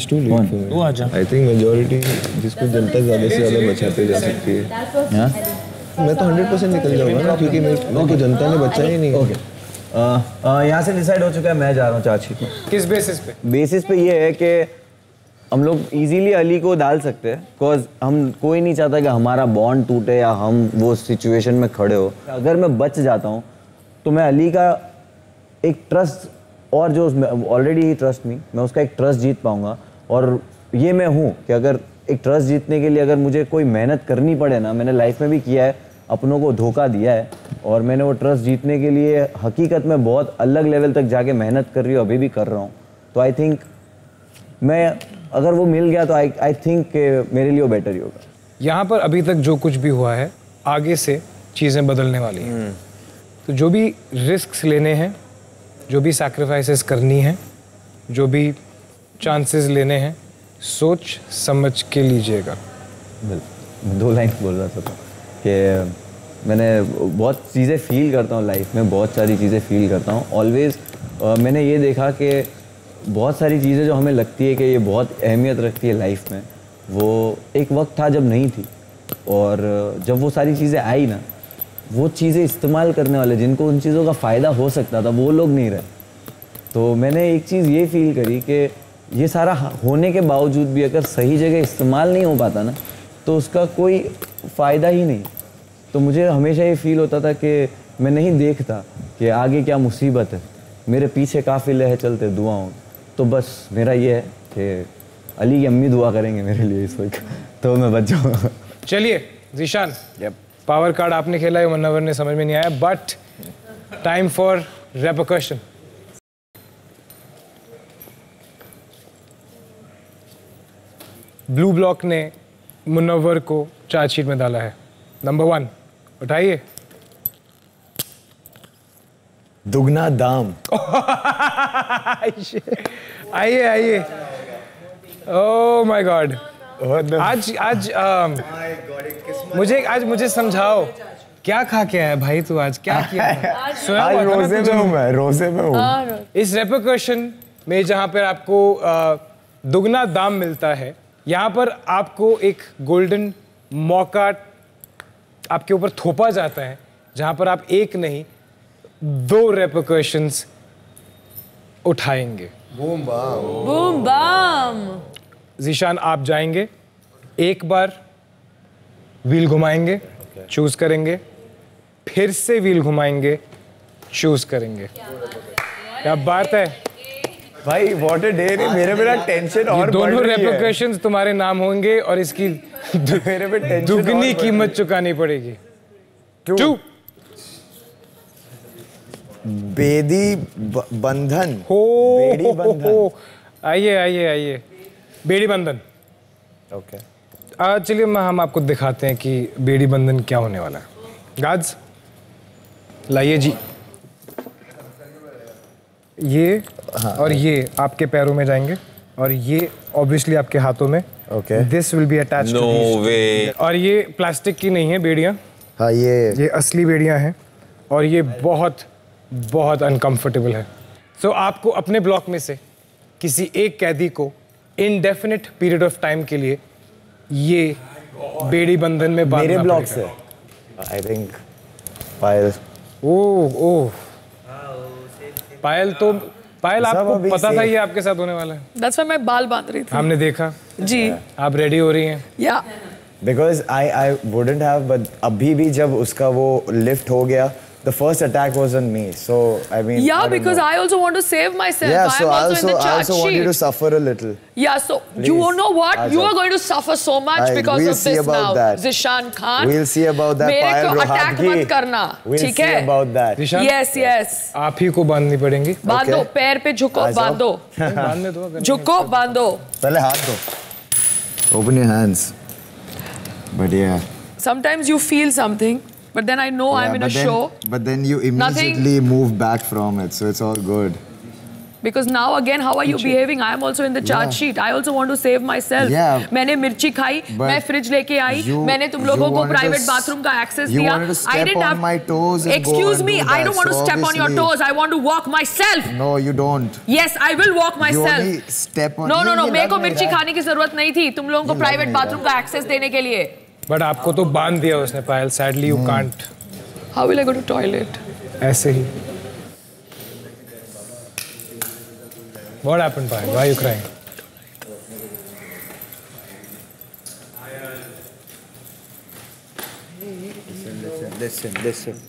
K: आ जा।
B: आई थिंक मेजॉरिटी जिसको जनता ज़्यादा से ज़्यादा बचाते जा सकती है। मैं तो 100% निकल जाऊंगा ना, क्योंकि मेरे को जनता ने बचाया ही नहीं।
K: ओके, यहाँ से डिसाइड हो चुका है, मैं जा रहा हूँ चार्जशीट में।
C: किस बेसिस पे?
K: बेसिस पे ये है कि हम लोग इजीली अली को डाल सकते हैं, बिकॉज हम कोई नहीं चाहता कि हमारा बॉन्ड टूटे या हम वो सिचुएशन में खड़े हो। अगर मैं बच जाता हूँ तो मैं अली का एक ट्रस्ट, और जो ऑलरेडी ही ट्रस्ट मी, मैं उसका एक ट्रस्ट जीत पाऊँगा। और ये मैं हूँ कि अगर एक ट्रस्ट जीतने के लिए अगर मुझे कोई मेहनत करनी पड़े ना, मैंने लाइफ में भी किया है, अपनों को धोखा दिया है, और मैंने वो ट्रस्ट जीतने के लिए हकीकत में बहुत अलग लेवल तक जाके मेहनत कर रही हूँ, अभी भी कर रहा हूँ। तो आई थिंक मैं अगर वो मिल गया तो आई थिंक मेरे लिए वो बेटर ही होगा।
C: यहाँ पर अभी तक जो कुछ भी हुआ है, आगे से चीज़ें बदलने वाली हैं। तो जो भी रिस्क्स लेने हैं, जो भी सैक्रिफाइसेस करनी है, जो भी चांसेस लेने हैं, सोच समझ के लीजिएगा।
K: मैं 2 लाइन बोल रहा था कि मैंने बहुत चीज़ें फील करता हूँ लाइफ में, बहुत सारी चीज़ें फील करता हूँ ऑलवेज। मैंने ये देखा कि बहुत सारी चीज़ें जो हमें लगती है कि ये बहुत अहमियत रखती है लाइफ में, वो एक वक्त था जब नहीं थी, और जब वो सारी चीज़ें आई ना, वो चीज़ें इस्तेमाल करने वाले जिनको उन चीज़ों का फ़ायदा हो सकता था वो लोग नहीं रहे। तो मैंने एक चीज़ ये फील करी कि ये सारा होने के बावजूद भी अगर सही जगह इस्तेमाल नहीं हो पाता ना, तो उसका कोई फ़ायदा ही नहीं। तो मुझे हमेशा ये फील होता था कि मैं नहीं देखता कि आगे क्या मुसीबत है, मेरे पीछे काफ़िले है चलते दुआओं। तो बस मेरा ये है कि अली की अम्मी दुआ करेंगे मेरे लिए इस वक्त, तो मैं बच जाऊँगा।
C: चलिए ज़ीशान, पावर कार्ड आपने खेला है, मुन्नवर ने समझ में नहीं आया, but time for repercussion. Blue block ने मुन्नवर को चार्जशीट में डाला है। नंबर 1 उठाइए।
K: दुगना दाम।
C: आइए आइए। Oh my God. आज मुझे समझाओ, क्या खा के आया भाई तू? आज क्या किया?
K: आज रोजे में हूँ मैं, रोजे में हूँ।
C: इस रेपरकशन में जहाँ पर आपको दुगना दाम मिलता है, यहाँ पर आपको एक गोल्डन मौका आपके ऊपर थोपा जाता है, जहाँ पर आप एक नहीं 2 रेपरकशंस उठाएंगे।
D: Boom bam.
C: ज़ीशान, आप जाएंगे, एक बार व्हील घुमाएंगे, चूज करेंगे, फिर से व्हील घुमाएंगे, चूज करेंगे। क्या बात है
K: भाई, व्हाट अ डे। मेरे मेरा टेंशन और
C: दोनों रेपरकशंस तुम्हारे नाम होंगे और इसकी दुगनी कीमत चुकानी पड़ेगी। 2
K: बेदी बंधन।
C: बेड़ी
K: बंधन।
C: आइए बेड़ी बंधन।
K: ओके
C: चलिए हम आपको दिखाते हैं कि बेड़ी बंधन क्या होने वाला है। गार्ड्स लाइए जी। ये और ये आपके पैरों में जाएंगे और ये ऑब्वियसली आपके हाथों में।
K: Okay
C: this will be attached to
F: no way.
C: और ये प्लास्टिक की नहीं है बेड़ियाँ।
K: हाँ ये
C: असली बेड़ियाँ हैं और ये बहुत बहुत अनकंफर्टेबल है। सो आपको अपने ब्लॉक में से किसी एक कैदी को इनडेफिनिट पीरियड ऑफ टाइम के लिए ये बेड़ी बंधन में बांधना
K: मेरे ब्लॉक से आई थिंक पायल।
C: ओह पायल आपको पता था ये आपके साथ होने वाला है?
G: That's why मैं बाल बांध रही थी।
C: हमने देखा
G: जी।
C: आप रेडी हो रही हैं?
G: Yeah.
K: Because I wouldn't have, but अभी भी जब उसका वो lift हो गया, the first attack was on me. So I mean.
G: Yeah, because I also want to save myself.
K: Yeah, so
G: I am also in the
K: I
G: charge
K: also want you to
G: sheet.
K: suffer a little.
G: Yeah, so
K: Please.
G: you know what?
K: Aaj
G: You
K: aao.
G: are going to suffer so much because
K: we'll
G: of
K: see
G: this
K: about
G: now.
K: that.
G: Zishan Khan.
K: We'll see about that.
G: मेरे
K: Payal
G: को अटैक
K: Rohatgi.
G: मत करना,
K: We'll
G: ठीक
K: see
G: है?
K: about that.
G: Yes, yes.
C: आप ही को बांधनी पड़ेंगी।
G: बांधो, पैर पे झुको,
K: आ जाओ।
G: बांधो।
C: बांधने दो अगर
G: झुको, बांधो।
K: पहले हाथ दो। Open your hands. But yeah.
G: Sometimes you feel something, but then I know I'm in a show.
K: But then you immediately move back from it, so it's all good.
G: Because now again, how are you behaving? I am also in the charge sheet. I also want to save myself.
K: Yeah.
G: मैंने मिर्ची खाई, मैं फ्रिज लेके आई, मैंने तुम लोगों को प्राइवेट बाथरूम का एक्सेस दिया. I didn't have.
K: My toes and
G: Excuse me, I don't want to
K: so
G: step on your toes. I want to walk myself.
K: No, you don't.
G: Yes, I will walk myself.
K: You only step on.
G: No, मेरे को मिर्ची खाने की जरूरत नहीं थी. तुम लोगों को प्राइवेट बाथरूम का एक्सेस देने के लिए.
C: बट आपको तो बांध दिया उसने Payal. Sadly you can't.
G: How will I go to toilet?
C: ऐसे ही। What happened, Payal? Why are you crying?
J: Listen.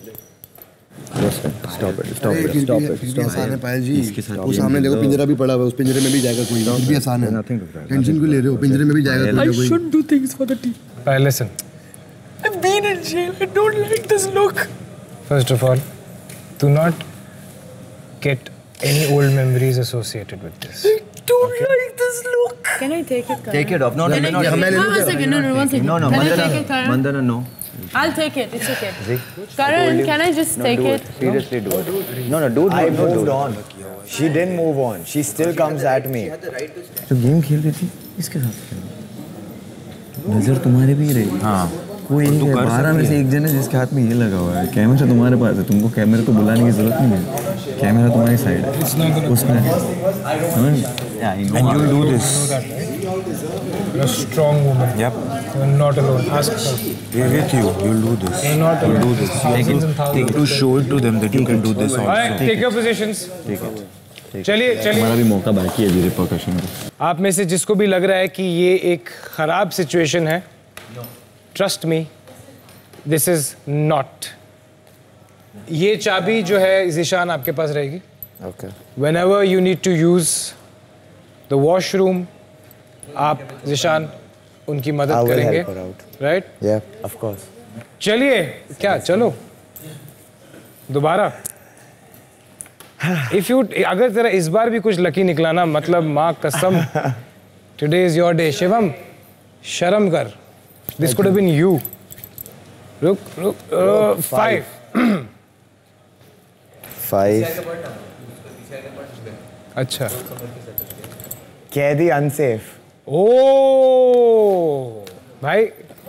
J: Stop it. आसान है पायल जी। वो सामने देखो पिंजरा भी पड़ा हुआ है, उस पिंजरे में भी जाएगा कोई। ये भी आसान है। टेंशन क्यों ले रहे हो? पिंजरे में भी जाएगा कोई।
G: I shouldn't do things for the team.
C: Payal, listen.
G: I've been in jail. I don't like this look.
C: First of all, do not get any old memories associated with this.
G: I don't like this look.
D: Can I take it?
L: Take it off. No,
D: One second.
L: No,
D: Can I take it, Karan?
L: Mandana, no.
D: I'll take it. It's okay. Karan, can I just take it?
L: Seriously, do it. No, do it.
K: I moved on. She didn't move on. She still comes at me.
L: तो गेम खेल रही थी इसके साथ। नजर तुम्हारे भी रही। हाँ। कोई एक है, 12 में से एक जन है जिसके हाथ में ये लगा हुआ है। कैमरा तुम्हारे पास है, तुमको कैमरे को बुलाने की जरूरत नहीं है। कैमरा तुम्हारी साइड है, उसमें है। And you will do this.
C: You're a strong woman.
L: Yep.
C: You're not alone. Ask her.
L: We're with you. You'll do this.
C: You're not
L: You'll
C: alone.
L: do this.
C: Thousands and thousands.
L: To show it to them that you can do this also.
C: Alright, take your positions.
L: Take it.
C: चलिए
L: हमारा भी मौका बाकी है रिपरकशन का।
C: आप में से जिसको भी लग रहा है कि ये एक खराब सिचुएशन है, trust me, this is not. ये चाबी जो है ज़ीशान आपके पास रहेगी।
K: Okay.
C: Whenever you need to use the washroom, आप ज़ीशान उनकी
K: I
C: मदद
K: will
C: करेंगे,
K: help her out.
C: Right?
K: Yeah, of course.
C: चलिए, क्या चलो दोबारा। If you अगर तेरा इस बार भी कुछ लकी निकला ना, मतलब माँ कसम, today is your day। Shivam, शर्म कर। This could have been you। रुक 5।
K: 5.
C: अच्छा।
K: कैदी अनसेफ।
C: ओ भाई,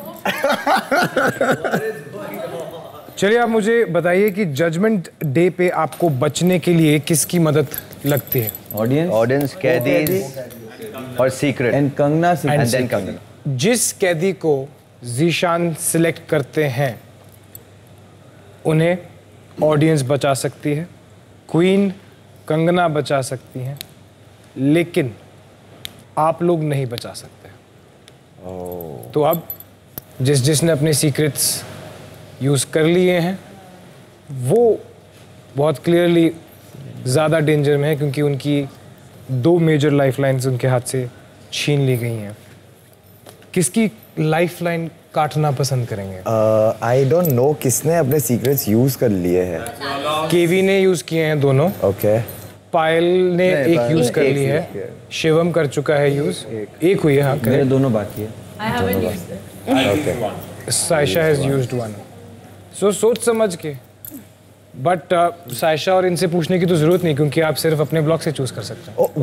C: चलिए आप मुझे बताइए कि जजमेंट डे पे आपको बचने के लिए किसकी मदद लगती है?
L: ऑडियंस, कैदी और secret and Kangana and then Kangana.
C: जिस कैदी को ज़ीशान सिलेक्ट करते हैं उन्हें ऑडियंस बचा सकती है, क्वीन कंगना बचा सकती हैं, लेकिन आप लोग नहीं बचा सकते। तो अब जिसने अपने सीक्रेट्स यूज़ कर लिए हैं वो बहुत क्लियरली ज़्यादा डेंजर में है, क्योंकि उनकी 2 मेजर लाइफलाइंस उनके हाथ से छीन ली गई हैं। किसकी लाइफलाइन काटना पसंद करेंगे?
K: आई डोंट नो किसने अपने सीक्रेट्स यूज कर लिए हैं।
C: केवी ने यूज किए हैं दोनों।
K: ओके।
C: पायल ने एक यूज कर ली है, शिवम कर चुका है यूज, एक हुई है। हाँ,
L: मेरे दोनों बाकी है।
G: I haven't used it.
K: Okay.
C: Saisha has used one. So सोच समझ के, बट साइशा और इनसे पूछने की तो जरूरत नहीं, क्योंकि आप सिर्फ अपने ब्लॉक से चूज कर सकते हैं।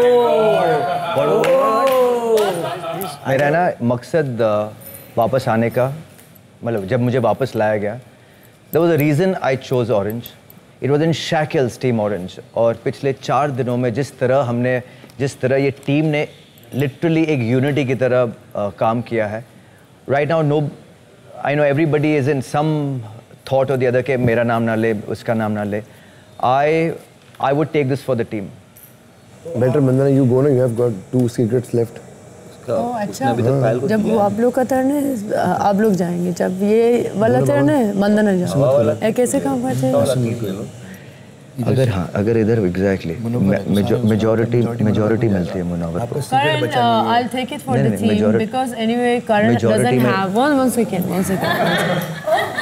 M: मेरा ना मकसद वापस आने का, मतलब जब मुझे वापस लाया गया, there was a reason I chose Orange. It was in shackles team Orange. और पिछले 4 दिनों में जिस तरह ये टीम ने लिटरली एक यूनिटी की तरह काम किया है, right now no, I know everybody is in some thought or the other कि मेरा नाम ना ले, उसका नाम ना ले. I would take this for the team.
J: Better Mandana, you go now. You have got 2 secrets left.
D: अच्छा, जब वो आप लोग का टर्न है आप लोग जाएंगे, जब ये वाला टर्न है मंदना जाओ। कैसे काम करते हैं?
M: अगर इधर एग्जैक्टली मेजॉरिटी मिलती है मुनावर को।
D: Karan, I'll take it for the team because anyway Karan doesn't have one second.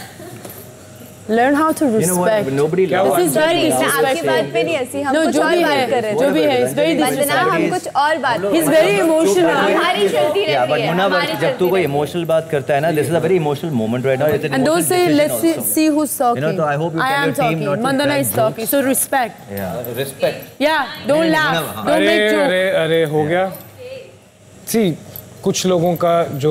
D: Learn how to respect.
M: You know what? Nobody.
D: This is very
E: आपकी बात पे नहीं हंसी, हम कुछ और बात कर रहे थे।
D: जो भी है, it's very
E: disrespectful। हम कुछ और बात।
D: He's very emotional.
E: हमारी चलती रहती है।
M: मुनावर, जब तू कोई इमोशनल बात करता है ना, this is a very emotional moment right now. It's an
D: And don't say let's see who's talking.
M: You know, so I hope you
D: I
M: tell
D: am
M: your team
D: talking.
M: not to
D: Mandana
M: crack
D: is talking. So respect.
M: Yeah. Respect.
D: Yeah. Don't laugh. Don't make joke.
C: अरे हो गया। See, कुछ लोगों का जो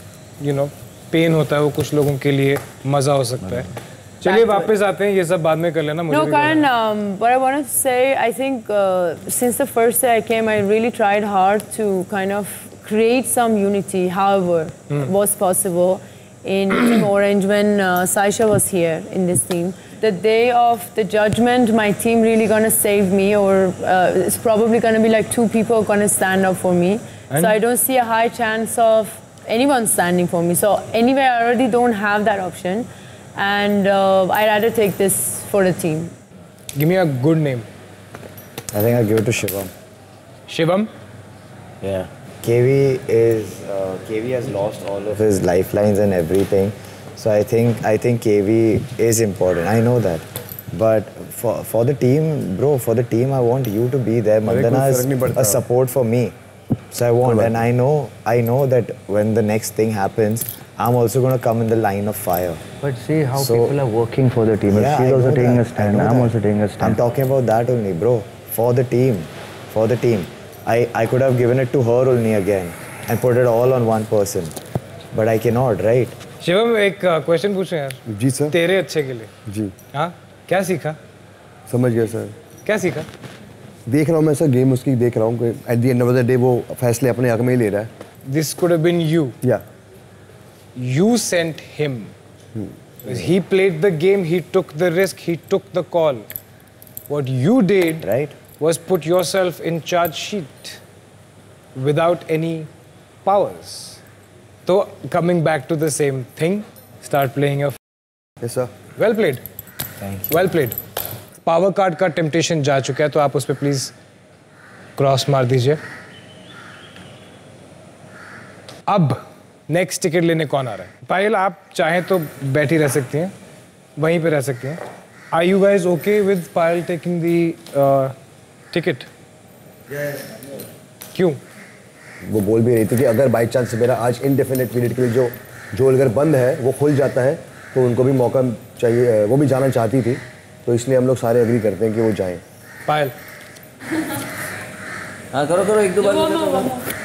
C: पेन होता है वो कुछ लोगों के लिए मजा हो सकता है। चलिए वापस आते हैं, ये सब बाद में कर लेना।
D: No, Karan, what I want to say, I think since the first day I came, I really tried hard to kind of create some unity, however was possible in Team Orange when Saisha was here in this team. The day of the judgment, my team really gonna save me, or it's probably gonna be like 2 people gonna stand up for me. So I don't see a high chance of anyone standing for me. So anyway, I already don't have that option. And I'd rather take this for the team.
C: Give me a good name.
K: I think I'll give it to Shivam.
C: Shivam?
K: Yeah. KV has lost all of his lifelines and everything. So I think KV is important. I know that. But for the team, bro, for the team, I want you to be there. Mandana is a support for me. So I want, and I know that when the next thing happens, I'm also going to come in the line of fire.
M: But see how people are working for the team.
K: Yeah,
M: she's also taking a stand. I'm also taking a stand.
K: I'm talking about that only, bro. For the team. For the team. I could have given it to her only again and put it all on one person. But I cannot, right?
C: Shivam, एक क्वेश्चन पूछूं यार?
J: जी सर।
C: तेरे अच्छे के लिए।
J: जी।
C: हाँ, क्या सीखा?
J: समझ गया सर।
C: क्या सीखा?
J: देख रहा हूँ मैं सर, गेम उसकी देख रहा हूँ। At the end of the day वो फैसले अपने हक में ही ले रहा है।
C: This could have been you.
J: Yeah.
C: You sent him. He played the game, he took the risk, he took the call. What you did was put yourself in charge sheet without any powers. So coming back to the same thing, start playing your.
J: Yes sir.
C: Well played.
K: Thank you.
C: Well played. Power card का टेम्पटेशन जा चुका है, तो आप उस पर प्लीज क्रॉस मार दीजिए। अब नेक्स्ट टिकट लेने कौन आ रहा है? पायल, आप चाहें तो बैठी रह सकती हैं, वहीं पे रह सकती हैं। Are you guys okay with Payal taking the ticket? क्यों?
J: वो बोल भी रही थी कि अगर बाई चांस मेरा आज इनडेफिनेट पीरियड के लिए जो अगर बंद है वो खुल जाता है तो उनको भी मौका चाहिए, वो भी जाना चाहती थी, तो इसलिए हम लोग सारे एग्री करते हैं कि वो जाएं।
C: पायल,
L: हाँ करो 1-2 बार।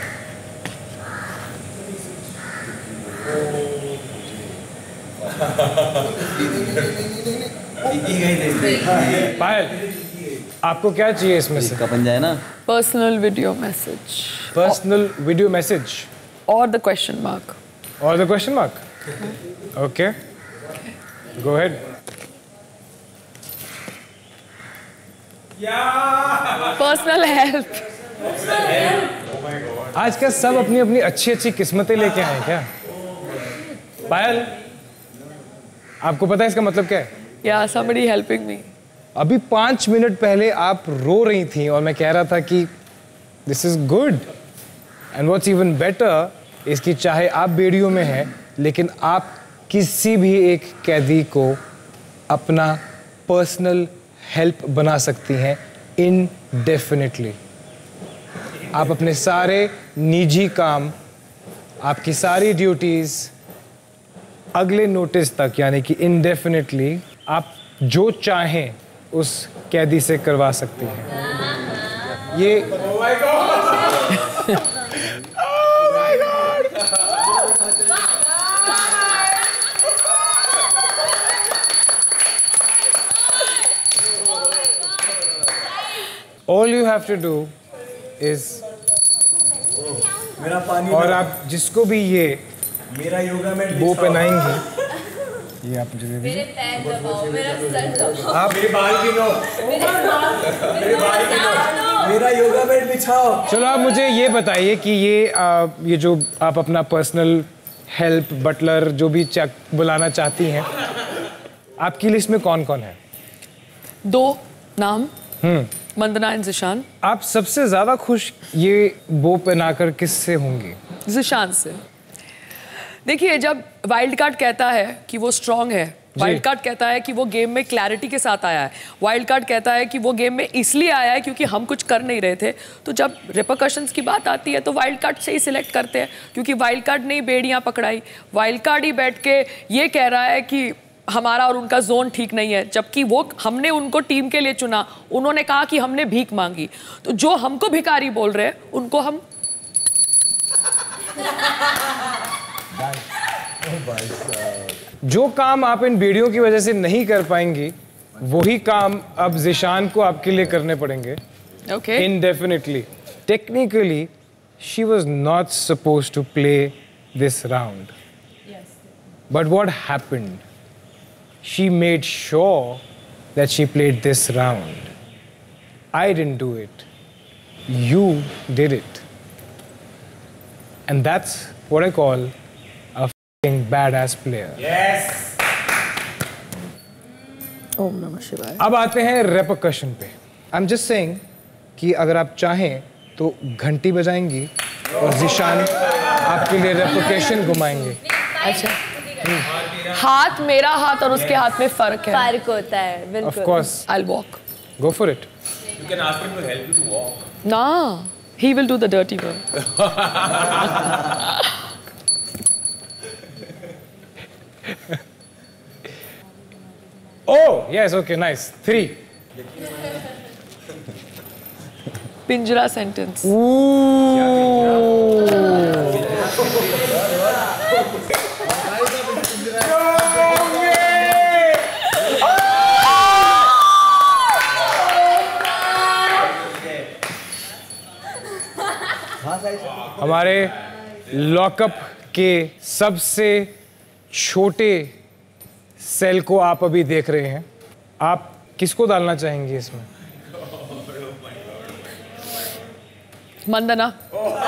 C: पायल, आपको क्या चाहिए इसमें से?
L: बन जाए ना।
G: Personal video message.
C: Personal video message.
G: Or the question mark.
C: Or the question mark. Okay. Go ahead.
G: Personal help.
C: आज क्या सब अपनी अपनी अच्छी किस्मतें लेके आए क्या? पायल, आपको पता है इसका मतलब क्या है?
G: Yeah, somebody helping me.
C: अभी 5 मिनट पहले आप रो रही थी और मैं कह रहा था कि this is good, and what's even better, इसकी चाहे आप बेड़ियों में हैं, लेकिन आप किसी भी एक कैदी को अपना पर्सनल हेल्प बना सकती हैं इनडेफिनेटली। आप अपने सारे निजी काम, आपकी सारी ड्यूटीज अगले नोटिस तक यानी कि इनडेफिनेटली आप जो चाहें उस कैदी से करवा सकती हैं। ये all you have to do is
L: मेरा पानी
C: और आप जिसको भी ये
L: मेरा योगा मैट
C: वो पहनाएंगी, ये आप मुझे दे दीजिए। आप
L: मेरे बाल गिनो, मेरे बाल गिनो, मेरा योगा मैट बिछाओ।
C: चलो आप मुझे ये बताइए कि ये जो आप अपना पर्सनल हेल्प बटलर जो भी बुलाना चाहती हैं, आपकी लिस्ट में कौन कौन है?
G: 2 नाम, मंदना एंड ज़िशान।
C: आप सबसे ज्यादा खुश ये बो पहनाकर किससे होंगी?
G: ज़िशान से। देखिए, जब वाइल्ड कार्ड कहता है कि वो स्ट्रांग है, वाइल्ड कार्ड कहता है कि वो गेम में क्लैरिटी के साथ आया है, वाइल्ड कार्ड कहता है कि वो गेम में इसलिए आया है क्योंकि हम कुछ कर नहीं रहे थे, तो जब रिपरकशंस की बात आती है तो वाइल्ड कार्ड से ही सिलेक्ट करते हैं, क्योंकि वाइल्ड कार्ड ने ही बेड़ियाँ पकड़ाई। वाइल्ड कार्ड ही बैठ के ये कह रहा है कि हमारा और उनका जोन ठीक नहीं है, जबकि वो हमने उनको टीम के लिए चुना, उन्होंने कहा कि हमने भीख मांगी, तो जो हमको भिखारी बोल रहे हैं उनको हम
C: जो काम आप इन बेड़ियों की वजह से नहीं कर पाएंगी, वही काम अब ज़िशान को आपके लिए करने पड़ेंगे।
G: Okay.
C: Indefinitely. Technically, she was not supposed to play this round.
G: Yes.
C: But what happened? She made sure that she played this round. I didn't do it. You did it. And that's what I call a f***ing badass player.
L: Yes.
G: ओम नमः शिवाय।
C: अब आते हैं रेपरकशन पे। I'm just saying कि अगर आप चाहें तो घंटी बजाएंगी और ज़िशान आपके लिए रेपरकशन घुमाएंगे।
G: अच्छा, हाथ, मेरा हाथ और उसके हाथ में फर्क है।
E: फर्क होता है, बिल्कुल।
C: Of course.
G: I'll walk.
C: Go for it.
L: You can ask him to help you to walk.
G: Nah, he will do the dirty work.
C: Oh, yes, okay, nice. 3.
G: पिंजरा सेंटेंस।
C: हमारे लॉकअप के सबसे छोटे सेल को आप अभी देख रहे हैं। आप किसको डालना चाहेंगे इसमें?
G: मंदना।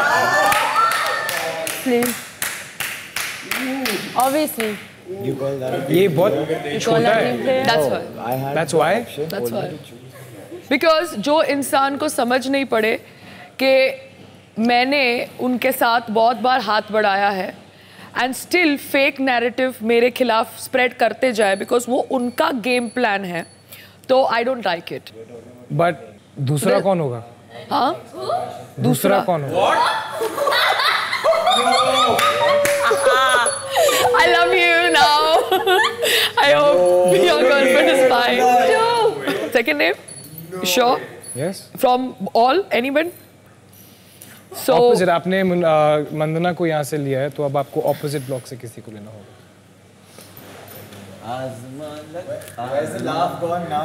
E: Obviously.
C: ये बहुत छोटा है।
G: That's why. Because जो इंसान को समझ नहीं पड़े कि मैंने उनके साथ बहुत बार हाथ बढ़ाया है एंड स्टिल फेक नैरेटिव मेरे खिलाफ स्प्रेड करते जाए, बिकॉज वो उनका गेम प्लान है, तो I don't like it.
C: But दूसरा कौन होगा?
G: हाँ,
C: दूसरा कौन होगा?
G: I love you now. I hope your girlfriend is fine. Second name? Sure.
C: Yes.
G: From all, anyone? So
C: opposite आपने मंदना को यहाँ से लिया है, तो अब आपको ऑपोजिट ब्लॉक से किसी को लेना होगा।
L: Where's the laugh gone now?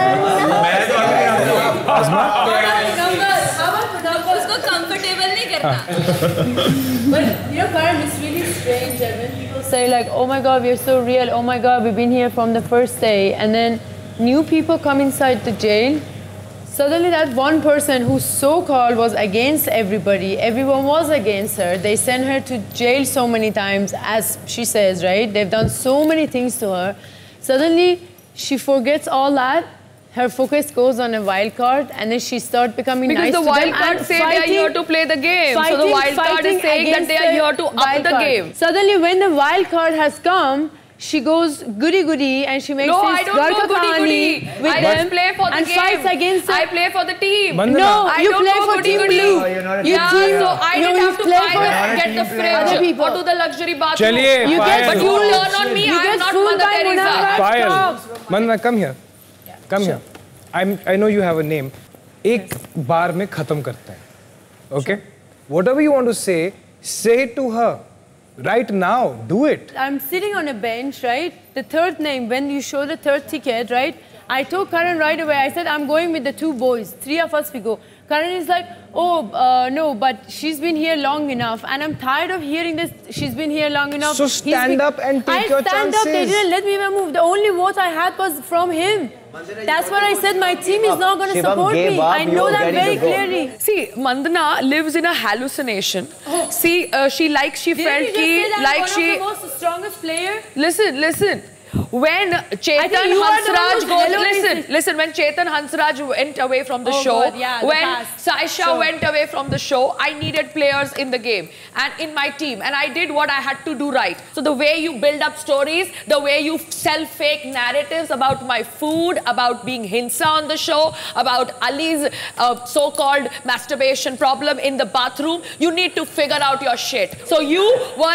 E: उसको कंफर्टेबल नहीं करना।
D: But you know, Karan, it's really strange when people say like, "Oh my God, we're so real. Oh my God, we've been here from the first day," and then new people come inside the jail. Suddenly, that one person who so-called was against everybody, everyone was against her. They sent her to jail so many times, as she says, right? They've done so many things to her. Suddenly, she forgets all that her focus goes on a wild card, and then she starts becoming
G: because
D: nice
G: the
D: to
G: wild
D: them
G: card
D: and
G: say they are here to play the game. So the wild card is saying that they are here to up the game.
D: Suddenly, when the wild card has come, she goes goody and she makes
G: no,
D: this
G: I don't go goody with
D: I
G: them play for the
D: and
G: game.
D: Fights against them.
G: I play for the team.
D: No,
G: I
D: you
G: don't
D: play
G: go
D: for
G: goody
D: Team
G: goody.
D: Blue.
G: Yeah, so I didn't have to buy get the fridge or do the luxury bathroom.
C: चलिए,
G: but you turn on me. I am not Mother Teresa.
C: Payal, Mandana, come here. Come here. I know you have a name. एक बार में खत्म करते हैं. Okay? Whatever you want to say it to her. Right now, do it.
D: I'm sitting on a bench, right? The third name, when you show the third ticket, right? I told Karan right away, I said, I'm going with the 2 boys. 3 of us we go. Karan is like, no, but she's been here long enough. And I'm tired of hearing this, she's been here long enough.
C: So stand up and take your chances. I stand up,
D: they didn't let me even move. The only vote I had was from him. That's what I said, my team is not going to support me. I know that very clearly.
G: See, Mandana lives in a hallucination. See, she likes she felt ki, like she...
D: the most strongest player?
G: Listen. When Chetan Hansraj goes, listen, when Chetan Hansraj went away from the show, when Saisha went away from the show, I needed players in the game and in my team, and I did what I had to do right. So the way you build up stories, the way you sell fake narratives about my food, about being Hinsa on the show, about Ali's so-called masturbation problem in the bathroom, you need to figure out your shit. So you were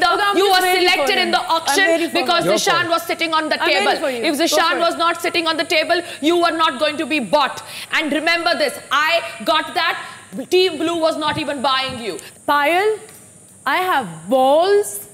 G: selected in the auction because Zishan was sitting on the table. If Zishan was not sitting on the table, you were not going to be bought. And remember this, I got that. Team Blue was not even buying you.
D: Payal, I have balls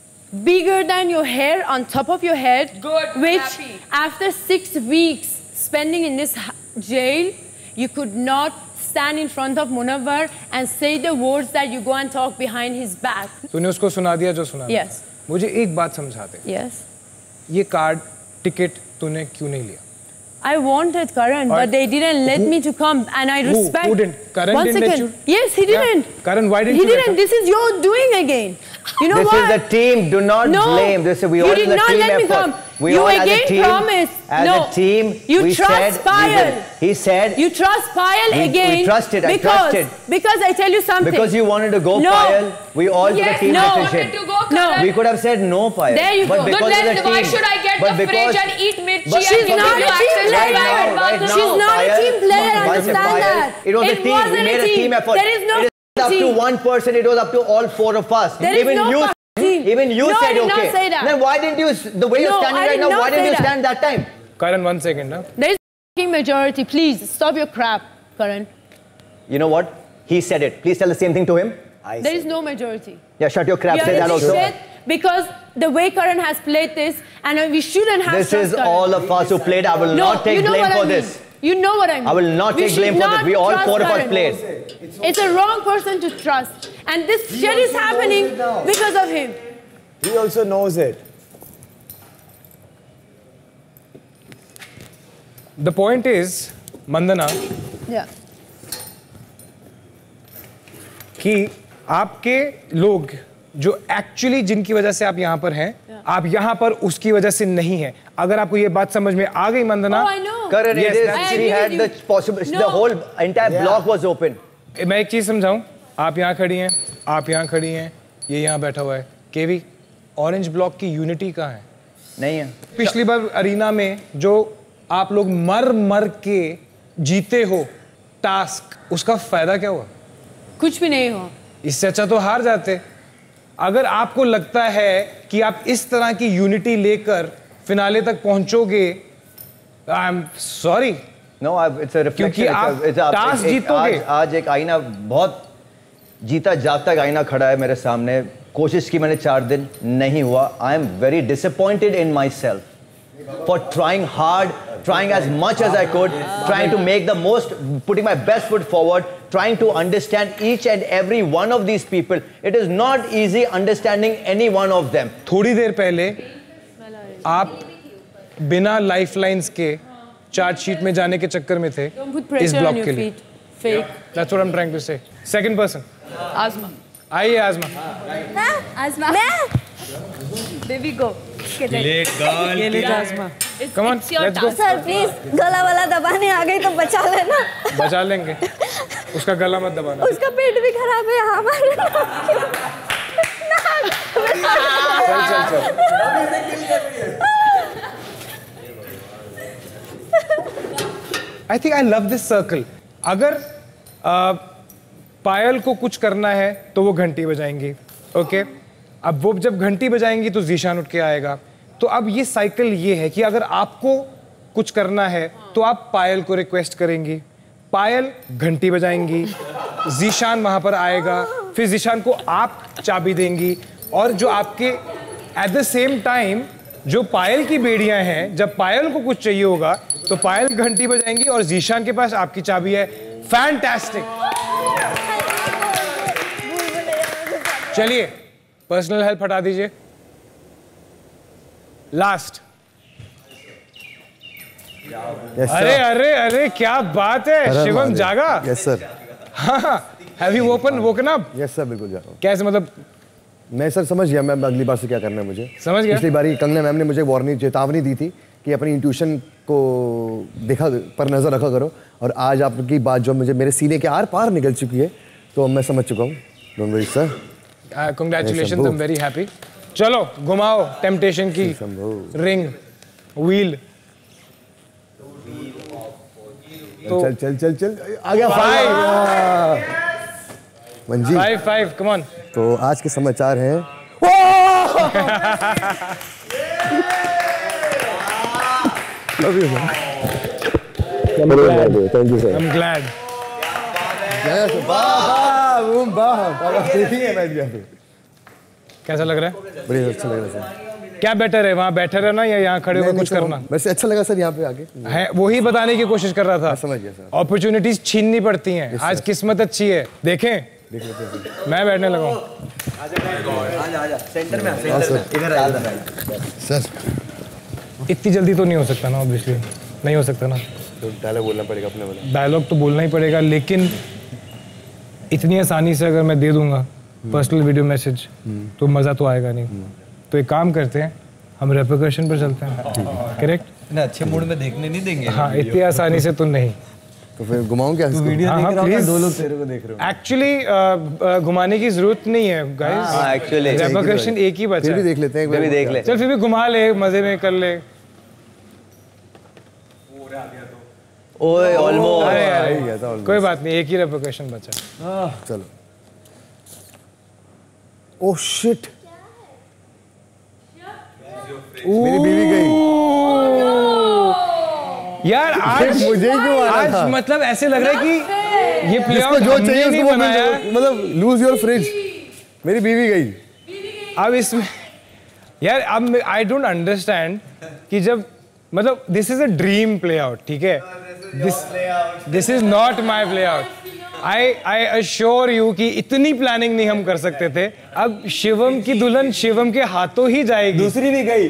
D: bigger than your hair on top of your head.
G: Good,
D: which
G: happy.
D: After 6 weeks spending in this jail, you could not stand in front of Munawar and say the words that you go and talk behind his back.
C: तूने उसको सुना दिया जो सुना.
D: Yes.
C: मुझे एक बात समझा दे.
D: Yes.
C: ये कार्ड टिकट तूने क्यों नहीं लिया?
D: I wanted Karan, but they didn't let me to come, and I respect.
C: Who didn't? Karan didn't let you?
D: Yes, he didn't.
C: Karan, why didn't
D: he
C: you?
D: He didn't. This is your doing again. You know what?
M: This is the team. Do not blame. This is we all
D: in the team effort. Come.
M: We
D: you
M: all
D: again
M: as a team,
D: promised.
M: As a team,
D: you
M: we
D: trust Payal.
M: He said.
D: You trust Payal again.
M: We trusted. I trusted.
D: Because I tell you something.
M: Because you wanted to go, Payal. We all took a team decision.
D: No.
M: We could have said no, Payal.
D: There you go.
G: Then why should I get the fridge and eat mirchi and
D: she's
G: give
D: not
G: you
D: a team
G: access to private bathroom?
D: She's not a team player. Understand that.
M: It was a team. We made a team effort.
D: There is no
M: team. It was up to one person. It was up to all 4 of us. Even you
D: no,
M: said
D: I did
M: okay.
D: Not say that.
M: Then why didn't you? The way you're standing right now, why didn't you stand that time?
C: Karan, 1 second. Now.
D: There is a majority. Please stop your crap, Karan.
M: You know what? He said it. Please tell the same thing to him.
D: There is no majority.
M: Yeah, shut your crap. Say that also.
D: Because the way Karan has played this, and we shouldn't have.
M: This is all of us who played. I will not take blame for this.
D: You know what I mean.
M: I will not take blame for this. We all 4 of us played.
D: It's a wrong person to trust, and this shit is happening because of him.
K: He also knows it.
C: The point is, Mandana, कि आपके लोग जो एक्चुअली जिनकी वजह से आप यहाँ पर हैं, आप यहाँ पर उसकी वजह से नहीं हैं. अगर आपको ये बात समझ में आ गई Mandhana,
M: Karan, she had the possible. The whole entire block was open.
C: मैं एक चीज समझाऊं, आप यहाँ खड़ी हैं, आप यहाँ खड़ी हैं, ये यहाँ बैठा हुआ है. केवी, ऑरेंज ब्लॉक की यूनिटी कहाँ है?
M: नहीं है.
C: पिछली बार अरीना में जो आप लोग मर के जीते हो टास्क, उसका फायदा क्या हुआ?
D: कुछ भी नहीं हुआ.
C: इससे अच्छा तो हार जाते. अगर आपको लगता है कि आप इस तरह की यूनिटी लेकर फिनाले तक पहुंचोगे, I am sorry.
M: No, it's a reflection.
C: क्योंकि आप टास्क जीतोगे.
M: आज एक आईना बहुत जीता जागता आईना खड़ा है मेरे सामने. कोशिश की मैंने 4 दिन, नहीं हुआ. I am very disappointed in myself for trying hard, trying as much as I could, trying to make the most, putting my best foot forward, trying to understand each and every one of these people. It is not easy understanding any one of them.
C: थोड़ी देर पहले आप बिना लाइफलाइंस के चार्जशीट में जाने के चक्कर में थे इस ब्लॉक के लिए. That's what I'm trying to say. Second person.
G: Azma.
C: आइए आज़मा.
I: Azma.
G: Baby go.
C: Come on, let's go.
I: Sir, please, गला वाला दबाने आ गई तो बचा लेना।
C: बचा लेंगे, उसका गला मत दबाना।
I: उसका पेट भी खराब है हमारे।
C: चल। I think I love this circle. अगर पायल को कुछ करना है तो वो घंटी बजाएंगी, ओके? अब वो जब घंटी बजाएंगी तो जीशान उठ के आएगा। तो अब ये साइकिल ये है कि अगर आपको कुछ करना है तो आप पायल को रिक्वेस्ट करेंगी, पायल घंटी बजाएंगी, जीशान वहां पर आएगा, फिर जीशान को आप चाबी देंगी, और जो आपके एट द सेम टाइम जो पायल की बेड़ियां हैं, जब पायल को कुछ चाहिए होगा तो पायल घंटी बजाएंगी और जीशान के पास आपकी चाबी है। फैंटास्टिक। चलिए पर्सनल हेल्प हटा दीजिए। लास्ट। अरे अरे अरे क्या बात है, शिवम जागा?
J: Yes sir.
C: हाँ, have you woken up?
J: Yes sir, बिल्कुल जागा।
C: कैसे मतलब?
J: मैं सर समझ गया, मैं अगली बार से क्या करना है मुझे
C: समझ गया।
J: पिछली बारी कंगना मैम ने मुझे वार्निंग, चेतावनी दी थी कि अपनी इंट्यूशन को देखा पर नजर रखा करो, और आज आपकी बात जो मुझे मेरे सीने के आर पार निकल चुकी है, तो मैं समझ चुका हूँ। Don't worry sir.
C: Congratulations, I am very happy. चलो घुमाओ टेम्पटेशन की रिंग व्हील।
J: तो चल चल चल चल आ गया
C: 5
J: मंजी
C: 5 कम ऑन।
J: तो आज के समाचार हैं love you thank you sir.
C: I am glad. कैसा लग रहा है?
J: बढ़िया, अच्छा लग रहा है सर।
C: क्या बेटर है, वहाँ बैठे रहना या यहाँ खड़े होकर कुछ करना?
J: वैसे अच्छा लगा सर यहाँ पे आके।
C: है वही बताने की कोशिश कर रहा था।
J: समझ गया सर।
C: अपॉर्चुनिटीज छीननी पड़ती हैं। आज किस्मत अच्छी है, देखें।
J: देख लेते हैं।
C: मैं बैठने लगा हूँ।
K: आजा सेंटर में इधर आ
J: सर।
C: इतनी जल्दी तो नहीं हो सकता ना, ऑब्वियसली नहीं हो सकता ना।
J: तो डायलॉग बोलना पड़ेगा अपने वाला।
C: डायलॉग तो बोलना ही पड़ेगा, लेकिन इतनी आसानी से अगर मैं दे दूंगा पर्सनल वीडियो मैसेज तो मज़ा तो आएगा नहीं। तो एक काम करते हैं, हम रेपरकशन पर चलते हैं। करेक्ट
L: ना, अच्छे मूड में देखने नहीं देंगे।
C: हाँ, इतनी आसानी से तो नहीं।
J: तो फिर घुमाऊं क्या?
L: वीडियो
C: हाँ,
L: देख रहा हूँ,
C: 2
L: लोग तेरे को देख रहे हो।
C: एक्चुअली घुमाने की जरूरत नहीं है गाइस।
M: एक्चुअली
C: रेपरकशन एक ही बचा
J: फिर भी
C: है।
J: देख लेते हैं,
M: भी देख ले।
C: चल फिर भी घुमा ले, मजे में कर ले।
M: ओए ऑलमोस्ट।
C: अरे कोई बात नहीं, एक ही रेपरकशन बचा।
J: चलो। ओह शिट, मेरी बीवी गई
C: यार। आज
J: मुझे क्यों आना था?
C: आज मतलब ऐसे लग रहा है कि ये प्लेऑफ
J: जो चाहिए
C: नहीं
J: उसको
C: बनाया।
J: मतलब लूज योर फ्रिज। मेरी बीवी गई।
C: अब इसमें यार, अब आई डोंट अंडरस्टैंड कि जब मतलब this is a dream play out, ठीक है? This is not my play out. I assure you कि इतनी प्लानिंग नहीं हम कर सकते थे। अब शिवम की दुल्हन शिवम के हाथों ही जाएगी।
L: दूसरी भी गई।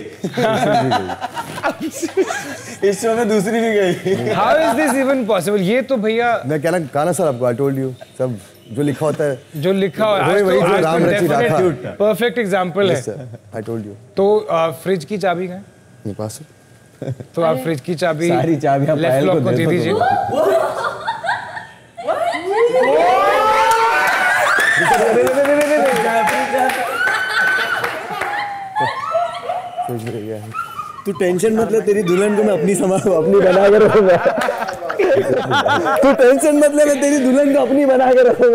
L: इस शो में दूसरी भी गई।
C: How is this even possible? ये तो भैया
J: मैं कहना सर आपको, आई टोल्ड यू, सब जो लिखा होता है,
C: जो लिखा हो परफेक्ट एग्जांपल है।
J: I told you.
C: तो फ्रिज की चाबी कहाँ है?
J: मेरे पास।
C: तो आप फ्रिज की चाबी
L: सारी चाबियां
C: लेफ्ट लॉक को दे दीजिए।
L: तू टेंशन मत ले, तेरी दुल्हन को मैं अपनी अपनी बना के रखूंगा। तू टेंशन मत ले, मैं तेरी दुल्हन को अपनी बना के रखूंगा।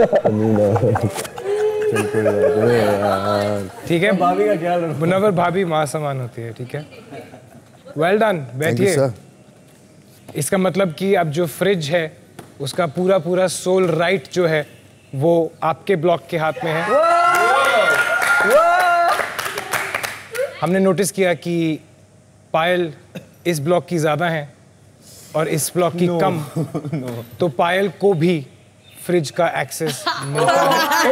C: ठीक है,
L: भाभी का ख्याल रखो।
C: मुनव्वर भाभी माँ समान होती है, ठीक है? वेल डन, बैठिए। इसका मतलब कि अब जो फ्रिज है उसका पूरा पूरा सोल राइट जो है वो आपके ब्लॉक के हाथ में है। हमने नोटिस किया कि पायल इस ब्लॉक की ज्यादा है और इस ब्लॉक की कम। तो पायल को भी फ्रिज का एक्सेस मिलता है।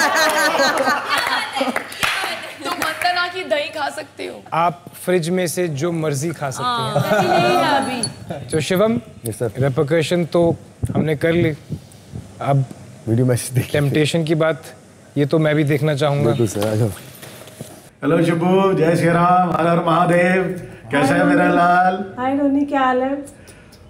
G: तो मंदना की दही खा सकते हो।
C: आप फ्रिज में से जो मर्जी खा सकते हैं। तो शिवम, रेपरकशन तो हमने कर ली। अब
J: वीडियो मैसेज देख,
C: टेम्पटेशन की बात, ये तो मैं भी देखना चाहूंगा।
N: हेलो शिबू, जय श्री राम, हर हर महादेव। कैसा है मेरा लाल?
O: हाय रोनी, क्या हाल है?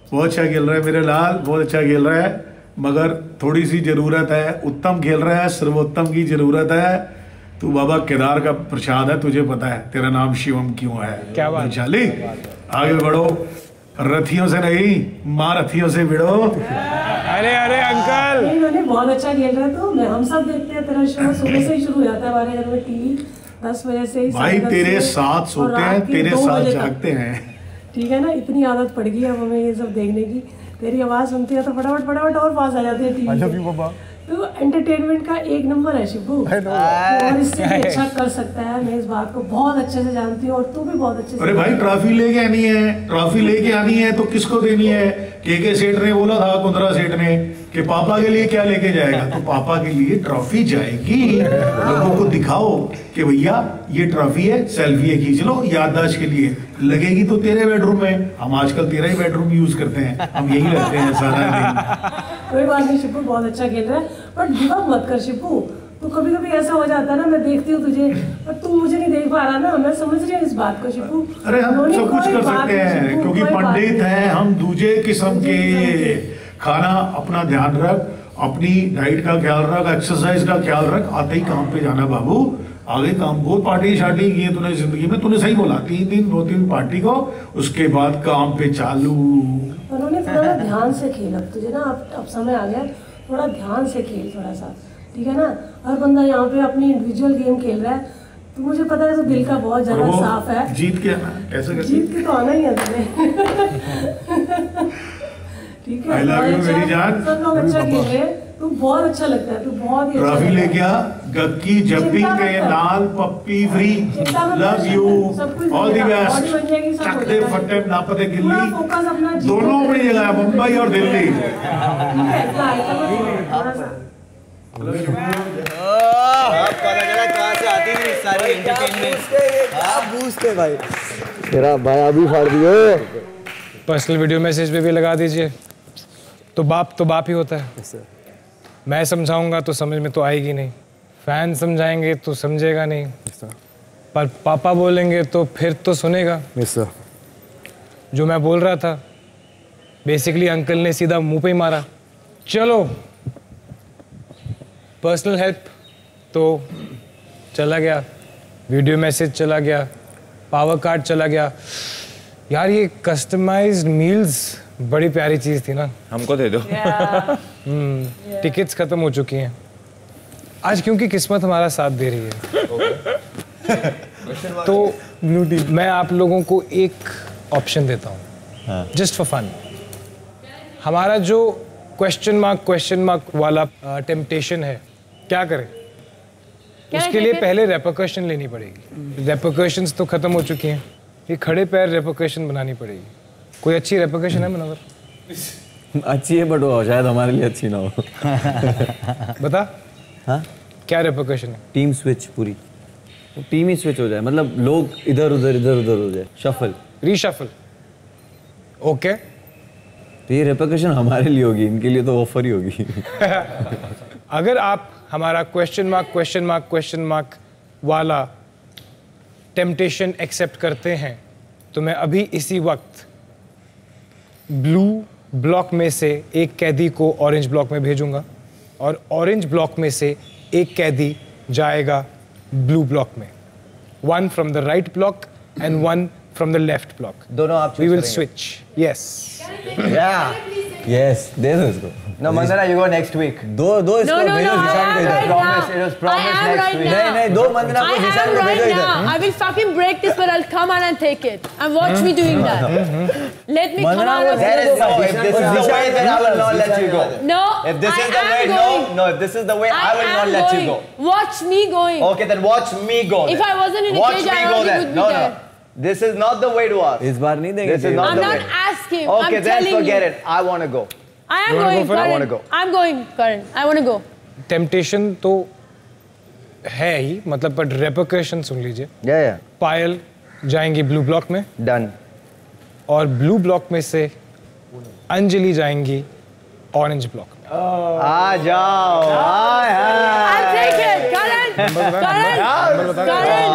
N: बहुत अच्छा खेल रहा है मेरे लाल, बहुत अच्छा खेल रहा है, मगर थोड़ी सी जरूरत है। उत्तम खेल रहा है, सर्वोत्तम की जरूरत है। तू बाबा केदार का प्रसाद है, तुझे पता है तेरा नाम शिवम क्यों है।
C: क्या बात।
N: वैशाली आगे बढ़ो, रथियों से नहीं महारथियों से भिड़ो।
C: अरे अरे अंकल
O: नहीं, बहुत अच्छा खेल रहा है। तो हम सब देखते हैं तेरा शो, सुबह से ही शुरू हो जाता है हमारे घर में टीवी 10 बजे से ही।
N: भाई तेरे साथ सोते हैं, तेरे साथ जागते हैं।
O: ठीक है ना, इतनी आदत पड़ गई है हमें ये सब देखने की। तेरी आवाज सुनती है तो फटाफट और पास आ जाते हैं टीवी। तो एंटरटेनमेंट का एक नंबर है शिबू, और इससे भी अच्छा कर सकता है। मैं इस बात को बहुत अच्छे से जानती हूँ और तू भी बहुत अच्छे से।
N: अरे भाई ट्रॉफी लेके आनी है, ट्रॉफी लेके आनी है तो किसको देनी है? के सेठ ने बोला था, कुंद्रा सेठ ने, कि पापा के लिए क्या लेके जाएगा? तो पापा के लिए ट्रॉफी जाएगी। लोगों को दिखाओ कि भैया ये ट्रॉफी है, सेल्फी खींच लो याददाश्त के लिए। लगेगी तो तेरे बेडरूम में, हम आजकल तेरा ही बेडरूम यूज करते हैं, हम यही रहते हैं सारा दिन।
O: कोई बात नहीं शिबू, बहुत अच्छा खेल रहा है, बट गिव अप मत कर शिबू। तो कभी कभी ऐसा हो जाता है ना, मैं देखती हूँ तुझे पर तू मुझे नहीं देख पा रहा ना, मैं समझ रही हूँ इस बात को शिबू।
N: अरे हम सब कुछ कर सकते हैं क्योंकि पंडित हैं हम, दूजे किस्म के। खाना अपना ध्यान रख, अपनी डाइट का ख्याल रख, एक्सरसाइज का ख्याल रख, आते ही काम पे जाना बाबू। आगे काम, बहुत पार्टी शार्टी की है तूने जिंदगी में, तूने सही बोला, 3 दिन 2-3 पार्टी को, उसके बाद काम पे चालू।
O: उन्होंने थोड़ा ध्यान से खेल, अब तुझे ना अब समय आ गया, थोड़ा ध्यान से खेल थोड़ा सा, ठीक है ना। हर बंदा यहाँ पे अपनी इंडिविजुअल गेम खेल रहा है, तो मुझे पता है तो दिल का बहुत ज्यादा साफ है।
N: जीत के आना, कैसे
O: जीत के तो आना ही है तुझे। ठीक है,
N: मेरी जान,
O: सब लोग अच्छा खेल रहे हैं, तू बहुत अच्छा लगता है, तू बहुत ही अच्छा
N: ट्रॉफी लेके आ, गक्की जब्बी के नाल पप्पी फ्री, love you, all the best. चकते फटे नापते गिल्ली, दोनों अपनी जगह है, मुंबई और दिल्ली।
L: कहाँ से आती थी सारी एंटरटेनमेंट? आप बूझते भाई,
J: तेरा भाई अभी फाड़ दियो।
C: पर्सनल वीडियो मैसेज पे भी लगा दीजिए। तो बाप ही होता है। मैं समझाऊंगा तो समझ में तो आएगी नहीं, फैन समझाएंगे तो समझेगा नहीं, पर पापा बोलेंगे तो फिर तो सुनेगा। जो मैं बोल रहा था बेसिकली अंकल ने सीधा मुंह पे ही मारा। चलो पर्सनल हेल्प तो चला गया, वीडियो मैसेज चला गया, पावर कार्ड चला गया। यार ये कस्टमाइज्ड मील्स बड़ी प्यारी चीज थी ना,
F: हमको दे दो।
C: टिकट्स खत्म हो चुकी हैं आज क्योंकि किस्मत हमारा साथ दे रही है। तो मैं आप लोगों को एक ऑप्शन देता हूँ जस्ट फॉर फन। हमारा जो क्वेश्चन मार्क वाला टेम्पटेशन है, क्या करें? उसके लिए पहले रेपरकशन लेनी पड़ेगी। रेपरकशंस तो खत्म हो चुकी हैं, ये खड़े पैर रेपरकशन बनानी पड़ेगी। कोई अच्छी रेपरकशन है मनोवर?
L: अच्छी है बट वो शायद हमारे लिए अच्छी ना हो।
C: बता।
L: हाँ
C: क्या रेपरकशन है?
L: टीम स्विच, पूरी टीम ही स्विच हो जाए, मतलब लोग इधर उधर हो जाए, शफल
C: रीशफल। ओके
L: तो ये रेपरकशन हमारे लिए होगी, इनके लिए तो ऑफर ही होगी।
C: अगर आप हमारा क्वेश्चन मार्क वाला टेम्पटेशन एक्सेप्ट करते हैं तो मैं अभी इसी वक्त ब्लू ब्लॉक में से एक कैदी को ऑरेंज ब्लॉक में भेजूंगा और ऑरेंज ब्लॉक में से एक कैदी जाएगा ब्लू ब्लॉक में। 1 from the right block and 1 from the left block.
M: दोनों आप
C: we will switch. Yes
L: yes, दे दो इसको।
M: No, Mandana, you go next week.
L: दो इसको भेजो, निशान को इधर।
M: Promise, it was promised next week.
L: नहीं, दो मंदना को निशान को भेजो इधर।
D: I will fucking break this, but I'll come on and take it. And watch me doing that. Let me come on and
M: There is no, if this is the way, then I will not let you go.
D: No,
M: if this is the way, no, if this is the way, I will not let you go.
D: Watch me going.
M: Okay, then watch me go.
D: If I wasn't in a cage, I already would be there.
M: This is not the way to ask.
L: इस बार नहीं देंगे।
M: This is not
D: I'm
M: the way.
D: not asking.
M: Okay,
D: I'm
M: then
D: telling you.
M: forget it. I want to go.
D: I am going,
M: I want to go.
D: I'm going, Karan. I want to go.
C: Temptation तो है ही, मतलब पर रेपरकशन सुन लीजिए।
M: Yeah.
C: पायल जाएंगी ब्लू ब्लॉक में।
M: Done.
C: और ब्लू ब्लॉक में से अंजलि जाएंगी ऑरेंज ब्लॉक में।
M: आ जाओ।
D: I'll take it, Karan.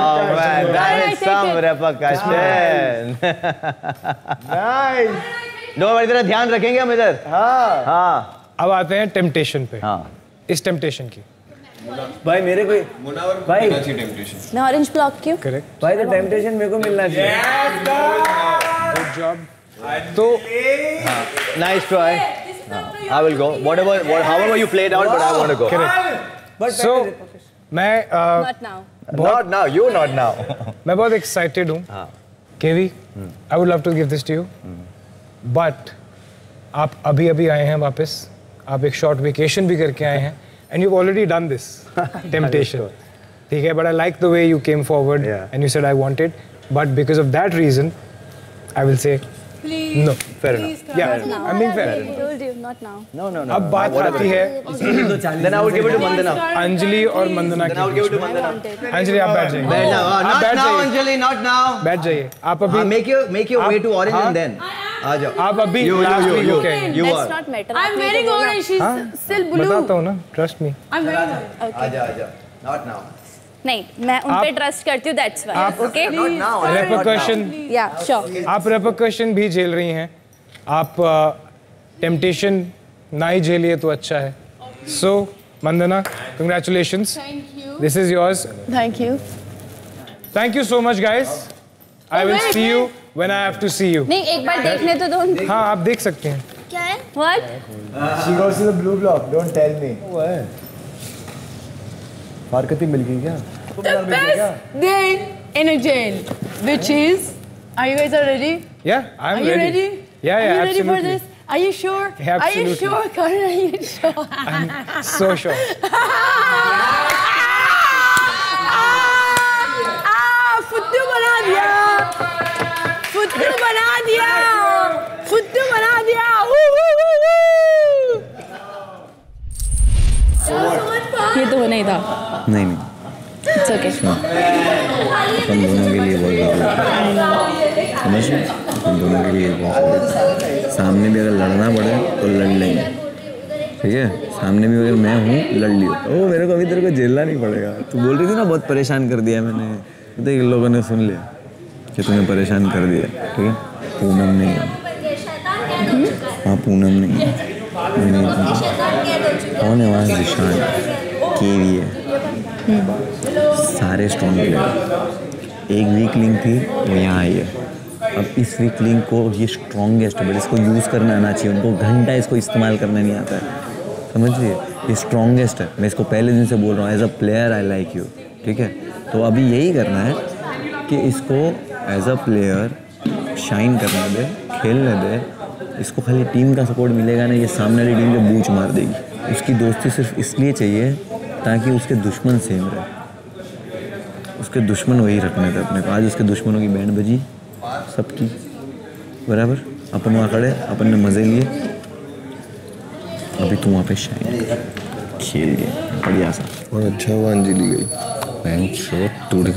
M: That is some repercussion.
N: Nice.
M: इधर ध्यान रखेंगे हम इधर। हाँ।
C: अब आते हैं टेम्पटेशन पे।
M: हाँ।
C: इस टेम्पटेशन की
L: भाई मेरे को भाई
E: मैं ऑरेंज ब्लॉक क्यों?
C: करेक्ट
L: भाई तो टेम्पटेशन मेरे को मिलना चाहिए।
C: Good job. तो
M: nice try. I will go. However you played out, but I want to go.
C: Correct. So मैं
E: Not now.
M: Not now. You not now.
C: मैं बहुत excited हूँ। केवी, I would love to give this to you. But आप अभी आए हैं वापस, आप एक short vacation भी करके आए हैं, and you've already done this temptation. ठीक है, but I like the way you came forward and you said I wanted, but because of that reason, I will say
E: Please.
C: no.
M: Fair enough.
C: Yeah, I'm being fair.
E: I told you, not now.
M: No.
C: अब बात आती है
M: Then I would give it to Mandana.
C: Anjali और Mandhana
M: Then I would give it to Mandana.
C: Anjali आप बैठ जाइए।
M: Not now.
C: आप
M: Not
C: बैठ
M: now,
C: जाइए।
M: Anjali. Not now.
C: बैठ जाइए। आप अभी
M: Make your way to orange and then. आ जाओ।
C: आप अभी
M: You
C: last week
M: are.
E: Let's not matter.
D: I'm wearing orange. She's still blue.
C: बताता हूँ ना, trust me।
D: I'm wearing orange.
M: आ जाओ। Not now.
E: नहीं, मैं उन पे ट्रस्ट करती हूँ, that's why. Okay?
M: Not now.
C: Repercussion,
E: Yeah, sure.
C: आप repercussion भी झेल रही हैं। आप temptation ना ही झेलिए तो अच्छा है। So Mandhana, congratulations.
D: Thank you.
C: This is yours.
D: Thank you.
C: Thank you so much, guys. I will see you when I have to see you.
E: नहीं, एक बार देखने तो दो।
C: हाँ, आप देख सकते हैं।
E: क्या है? What?
K: She goes to the blue block. Don't tell me.
J: वो है फारकती मिल गई क्या?
D: The best day in a jail, which is. Are you guys ready?
C: Yeah, I'm
D: Are you ready?
C: Yeah,
D: Are you ready
C: absolutely.
D: for this? Are you sure?
C: Yeah,
D: Are you
C: absolutely.
D: sure, Karan? Are you sure?
C: I'm so sure.
D: फुद्दू बना दिया, फुद्दू बना दिया, फुद्दू बना दिया।
E: ये तो होना ही था।
L: नहीं नहीं
E: It's okay.
L: अपन दोनों के लिए बहुत ज़रूरी समझ रहे? अपन दोनों के लिए बहुत ज़रूरी। सामने भी अगर लड़ना पड़े तो लड़ लेंगे, ठीक है? सामने भी अगर मैं हूँ लड़ लियो। ओ मेरे को अभी तेरे को झेलना नहीं पड़ेगा। तू बोल रही थी ना बहुत परेशान कर दिया मैंने, तो इन लोगों ने सुन लिया कि तुम्हें परेशान कर दिया, ठीक है? पूनम नहीं है, हाँ पूनम नहीं है, कौन है वहाँ? जिशान, केवी है, सारे स्ट्रॉन्ग प्लेयर। एक वीक लिंक थी वो यहाँ आई है। अब इस वीक लिंक को ये स्ट्रॉन्गेस्ट है, बट इसको यूज़ करना आना चाहिए। उनको घंटा इसको इस्तेमाल करना नहीं आता है, समझिए? ये स्ट्रॉन्गेस्ट है। मैं इसको पहले दिन से बोल रहा हूँ, as a player I like you, ठीक है? तो अभी यही करना है कि इसको एज अ प्लेयर शाइन करने दे, खेलने दे। इसको खाली टीम का सपोर्ट मिलेगा ना, ये सामने वाली टीम को बूच मार देगी। उसकी दोस्ती सिर्फ इसलिए चाहिए ताकि उसके दुश्मन सेम रहे। उसके दुश्मन वही रखने थे अपने को। आज उसके दुश्मनों की बैंड बजी सबकी, बराबर। अपन वहाँ खड़े, अपन ने मज़े लिए। अभी तू वहाँ पे शाइन खेल गए बढ़िया सा।
B: और अच्छा हुआ अंजलि गई।
P: टूट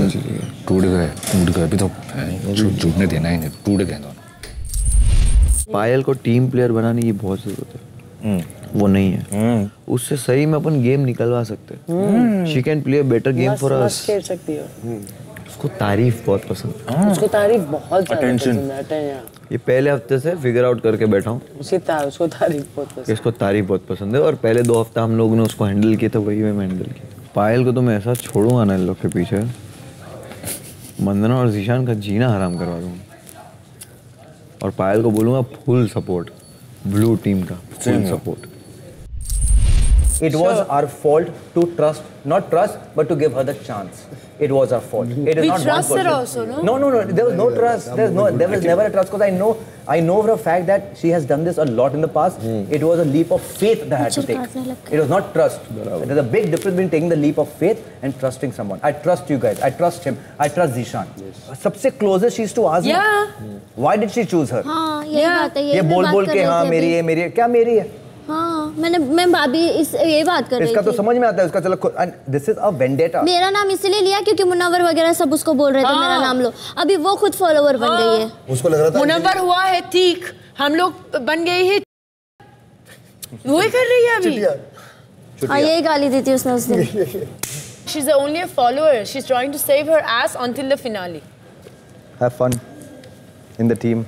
P: गए अभी तो जुड़ने देना ही नहीं, टूट गए दोनों।
B: पायल को टीम प्लेयर बनाने की बहुत जरूरत है, वो नहीं है। उससे सही में अपन गेम निकलवा सकते हैं। She can play better game for us.
H: खेल सकती है।
B: उसको तारीफ बहुत पसंद है।
H: उसको तारीफ बहुत ज्यादा पसंद है।
B: ये पहले हफ्ते से फिगर आउट करके बैठा हूँ।
H: उसको तारीफ बहुत पसंद है।
B: इसको तारीफ बहुत पसंद है, और पहले 2 हफ्ता हम लोगों ने उसको हैंडल किया था, वही मैं हैंडल किया। पायल को तो मैं ऐसा छोड़ूंगा ना इन लोग के पीछे, मंदना और जीशान का जीना हराम करवा दूंगा। और पायल को बोलूंगा फुल सपोर्ट, ब्लू टीम का full support.
M: It was our fault to trust, not trust, but to give her the chance. It was our fault. It is
D: We
M: not one
D: trust her
M: person.
D: also, no?
M: No. There was no trust. There was never a trust, because I know for a fact that she has done this a lot in the past. It was a leap of faith that I had to take. It was not trust. There's a big difference between taking the leap of faith and trusting someone. I trust you guys. I trust him. I trust Zishan. सबसे closest she is to Azmi.
D: Yeah.
M: Why did she choose her?
I: हाँ यही बात है।
M: ये बोल के हाँ मेरी है क्या मेरी है?
I: हाँ मैं भाभी ये बात कर रही थी।
M: इसका तो समझ में आता है, उसका चलो। This is a vendetta.
I: मेरा नाम इसलिए लिया क्योंकि मुनव्वर वगैरह सब उसको बोल रहे थे मेरा नाम लो। अभी वो खुद फॉलोवर बन गई है।
J: उसको लग रहा था
D: मुनव्वर हुआ है ठीक, हम लोग बन गए हैं। वही कर रही है अभी।
I: हाँ यही गाली दी थी उसने उस दिन।
D: She's only a follower. She's trying to save her ass until the finale.
M: Have fun. in the team.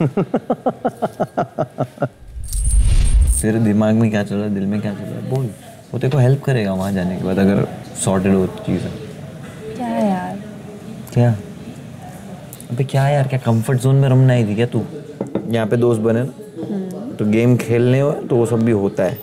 L: तेरे दिमाग में क्या चल रहा है, दिल में क्या चल रहा है, बोल। वो तेरे को हेल्प करेगा वहाँ जाने के बाद, अगर सॉर्टेड हो चीज़ें।
E: क्या यार?
L: क्या? अबे क्या यार, क्या कंफर्ट जोन में रमना आई थी क्या तू? यहाँ पे दोस्त बने ना, तो गेम खेलने हो तो वो सब भी होता है।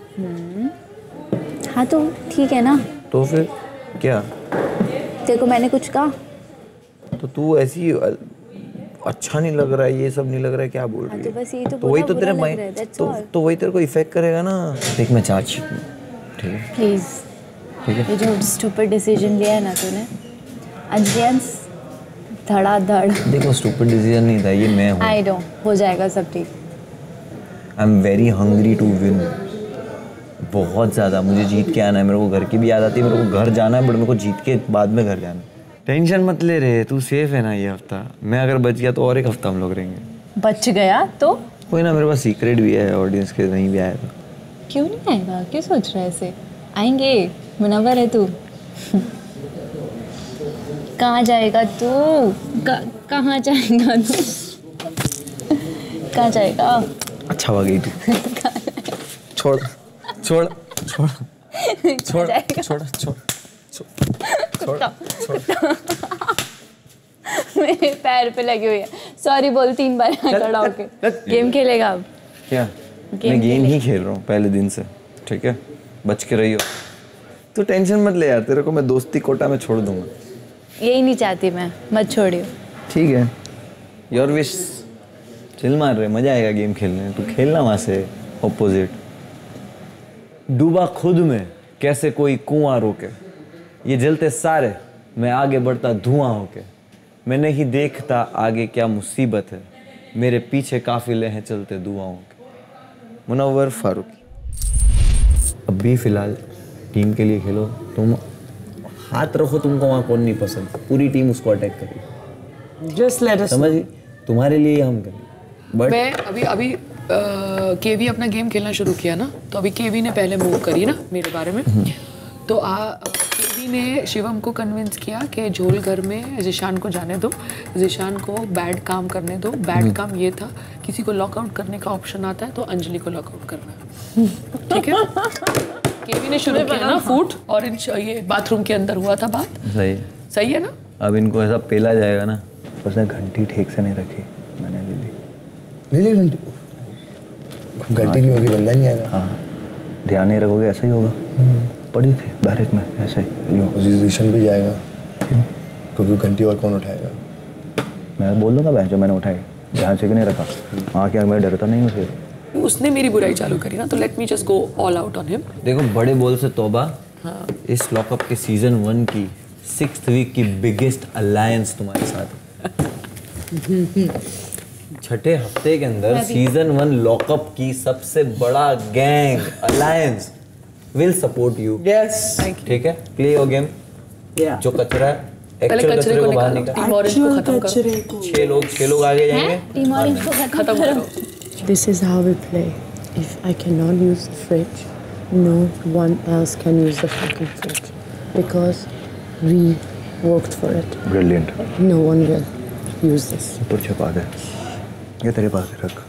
E: हाँ तो ठीक है ना।
L: तो फिर क्या?
E: तेरे को मैंने कुछ कहा?
L: तो तू ऐसी अच्छा नहीं लग रहा है, ये सब नहीं लग रहा है, क्या बोल रही है?
E: तो बस यही
L: तो वही तो तेरे माइंड, तो वही तेरे को इफेक्ट करेगा ना। देख मैं चार्जशीट में, ठीक है?
E: प्लीज,
L: ठीक है?
E: ये जो स्टूपिड डिसीजन लिया है ना तूने, अंजियंस धड़ाधड़।
L: देखो स्टूपिड डिसीजन नहीं था, ये मैं हूँ।
E: आई नो, हो जाएगा सब ठीक।
L: I am very hungry to win, बहुत ज़्यादा। मुझे जीत के आना है, मेरे को घर की भी याद आती है, मेरे को घर जाना है, बट मेरे को जीत के बाद में घर जाना है। टेंशन मत ले रहे, तू सेफ है ना ये हफ्ता। मैं अगर बच गया तो और एक हफ्ता हम लोग रहेंगे।
E: बच गया तो?
L: कोई ना, मेरे पास सीक्रेट भी है, ऑडियंस के नहीं भी आया तो।
E: क्यों नहीं आएगा? क्यों सोच रहा है ऐसे? आएंगे, मुनव्वर है तू। कहाँ जाएगा तू? कहाँ जाएगा तू? कहाँ जाएगा?
L: अच्छा हुआ गई तू। छोड़ छोड़ छोड़ छोड़ छोड़ छोड़
E: मेरे पैर पे लगी हुई है। सॉरी बोल 3 बार खड़ा होके। गेम खेलेगा अब?
L: क्या? मैं गेम ही खेल रहा हूँ पहले दिन से, ठीक है? बच के रहियो। तू टेंशन मत ले यार, तेरे को मैं दोस्ती कोटा में छोड़ दूंगा।
E: यही नहीं चाहती मैं, मत छोड़ियो।
L: ठीक है, योर विश। चिल मार रहे, मजा आएगा गेम खेलने। तू खेलना वहाँ से ऑपोजिट। डूबा खुद में कैसे कोई कुआं रोके, ये जलते सारे मैं आगे बढ़ता धुआं होके। मैं नहीं देखता आगे क्या मुसीबत है, मेरे पीछे काफिले हैं चलते दुआओं के। मुनव्वर फारूकी। अभी फिलहाल टीम के लिए खेलो, तुम हाथ रखो, तुमको वहाँ कौन नहीं पसंद, पूरी टीम उसको अटैक करेगी।
H: Just let us
L: समझ? तुम्हारे लिए हम करें। बट
G: मैं अभी केवी अपना गेम खेलना शुरू किया ना, तो अभी केवी ने पहले मूव करी ना मेरे बारे में। तो केवी ने शिवम को कन्विंस किया कि झोल घर में जिशान को जाने दो, जिशान को बैड काम करने दो। बैड काम ये था, किसी को लॉकआउट करने का ऑप्शन आता है तो अंजलि को लॉकआउट करना है। ठीक है? केवी ने शुरू किया ना फूड और ये बाथरूम के अंदर हुआ था बात। सही है ना?
L: अब इनको ऐसा पेला जाएगा ना। उसने घंटी ठीक से नहीं रखी, मैंने ले ली घंटी।
J: घंटी नहीं होगी, बंदा नहीं आएगा।
L: हाँ, ध्यान नहीं रखोगे ऐसा ही होगा। पड़ी थी बैरक में ऐसे ही।
J: जिशन भी जाएगा क्योंकि घंटी और कौन उठाएगा?
M: मैं बोल दूंगा बहन जो मैंने उठाई, ध्यान से कि नहीं रखा। हाँ क्या मैं डरता नहीं उसे।
G: उसने मेरी बुराई चालू करी ना, तो let me just go all out on him.
L: देखो बड़े बोल से तौबा।
G: हाँ।
L: इस लॉकअप के सीजन 1 की 6th वीक की बिगेस्ट अलायंस तुम्हारे साथ। छठे हफ्ते के अंदर सीजन 1 लॉकअप की सबसे बड़ा gang alliance will support you.
H: Yes,
L: ठीक है? Play your game. जो कचरा है, एक्चुअल कचरे को बाहर निकाल।
G: टीम ऑरेंज को खत्म करो।
L: 6 लोग आगे जाएंगे।
E: टीम ऑरेंज को खत्म करो।
O: This is how we play. If I cannot use the fridge, no one else can use the fucking fridge because we worked for it.
M: Brilliant.
O: No one will use this.
M: ऊपर छुपा दे, ये तेरे पास रख।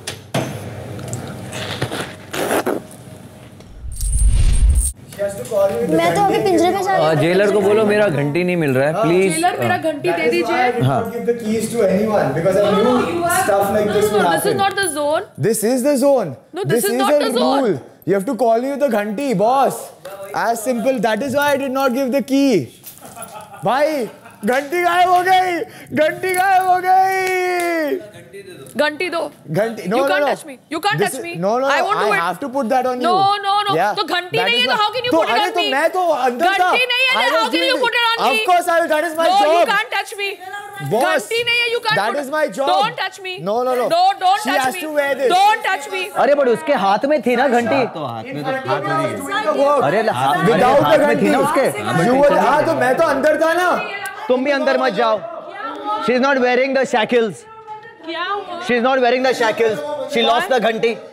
I: मैं तो अभी पिंजरे में जा।
L: जेलर को बोलो मेरा घंटी नहीं मिल रहा है, प्लीज।
G: जेलर मेरा घंटी दे दीजिए।
L: हाँ।
K: Give the keys to anyone because I knew stuff like this would happen.
G: This is not the zone.
K: This is the zone.
G: No, this is not the zone.
K: Rule. You have to call you the ghanti, boss. As simple. That is why I did not give the key. भाई घंटी गायब हो गई, घंटी गायब हो गई।
G: घंटी दो।
K: घंटी
G: You can't touch me. You can't touch me.
K: No,
G: I won't do it.
K: I have to put that on you.
G: No. तो घंटी नहीं है तो how can you put it on me?
K: मैं तो अंदर था।
G: घंटी नहीं है तो how can you put it on me?
K: Of course I will. That is my job.
G: No, you can't touch me.
K: Boss,
G: घंटी नहीं है, you can't.
K: That is my job.
G: Don't touch me.
K: No.
G: No, don't touch me.
K: She has to wear this.
G: Don't touch me.
M: अरे बट उसके हाथ में थी ना घंटी।
L: तो हाथ में तो हाथ में
M: अरे
K: Without
M: हाथ
K: the
M: में थी ना उसके।
K: हाँ तो मैं तो अंदर था ना।
M: तुम भी अंदर मत जाओ। She is not wearing the shackles. She is not wearing the shackles. She lost the घंटी।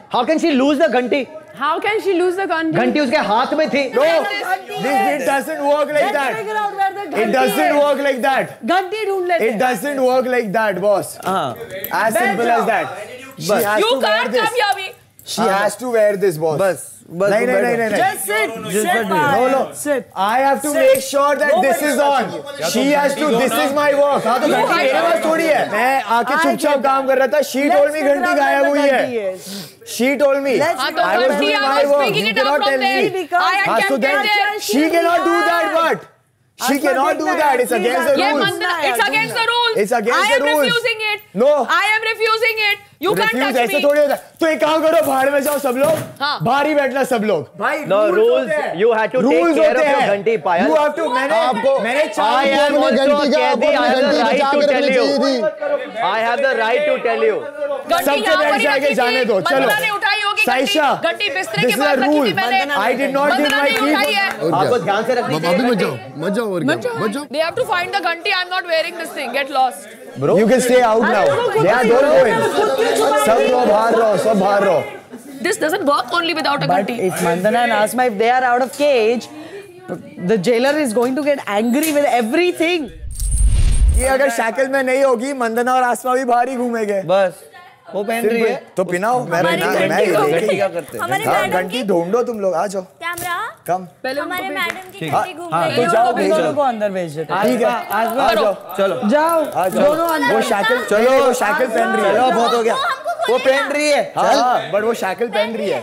M: How can she lose the घंटी?
D: How can she lose the घंटी?
M: घंटी उसके हाथ में थी.
K: No, it doesn't work like that. It doesn't work like that.
H: घंटी ढूंढ लेते.
K: It doesn't work like that, boss. As simple as that. She has to wear this. She has to wear this, boss.
H: बस.
K: नहीं.
H: Just sit.
K: No.
H: Sit.
K: I have to make sure that this is on. She has to. This is my work. हाँ तो घंटी मेरे पास थोड़ी है. मैं आके चुपचाप काम कर रहा था. She told me घंटी गायब हुई है. She told me. I was doing my work. You cannot tell me. So then she cannot do that. But she cannot do that. It's against the rules.
G: It's against the rules.
K: It's against the rules.
G: I am refusing it.
K: No.
G: I am refusing it. You can't touch me.
K: ऐसे थोड़ी होता है. तो एक काम करो, बाहर में जाओ सब लोग. बाहर ही बैठना सब लोग.
M: No rules. You have to take care of your घंटी पायल.
K: You have to. मैंने
M: I am also a कैदी. I have the right to tell you. I have the right to tell you.
K: सबसे बैठ जाके जाने दो. चलो. साइशा.
G: घंटी बिस्तरे के पास रखी थी मैंने.
K: I did not give my key.
M: आपको ध्यान से रखनी चाहिए.
N: मत जाओ और क्या?
G: They have to find the घंटी. I'm not wearing this thing. Get lost.
K: Bro, you can stay out now. Yeah, don't go in. सब लोग बाहर रहो.
G: This doesn't work only without a
H: But
G: घंटी.
H: if Mandana and Asma, if they are out of cage, the jailer is going to get angry with everything.
K: ये अगर शैकल में नहीं होगी, मंदना और आसमा भी बाहर ही घूमेंगे.
L: बस वो पहन रही है
K: तो पिनाओ. मैं
L: घंटी क्या करते हैं?
K: घंटी ढूंढो तुम लोग. आ जाओ.
I: कैमरा
K: कम.
I: हमारे मैडम की घंटी घूम
K: हाँ,
I: रही है.
K: तो जाओ
H: दोनों को अंदर भेज देते.
K: ठीक है. आ जाओ. चलो.
H: जाओ. दोनों अंदर.
K: वो शैकल. चलो वो शैकल पहन रही है.
L: चलो बहुत हो गया. वो पहन रही है.
K: हाँ, बट वो शैकल पहन रही है.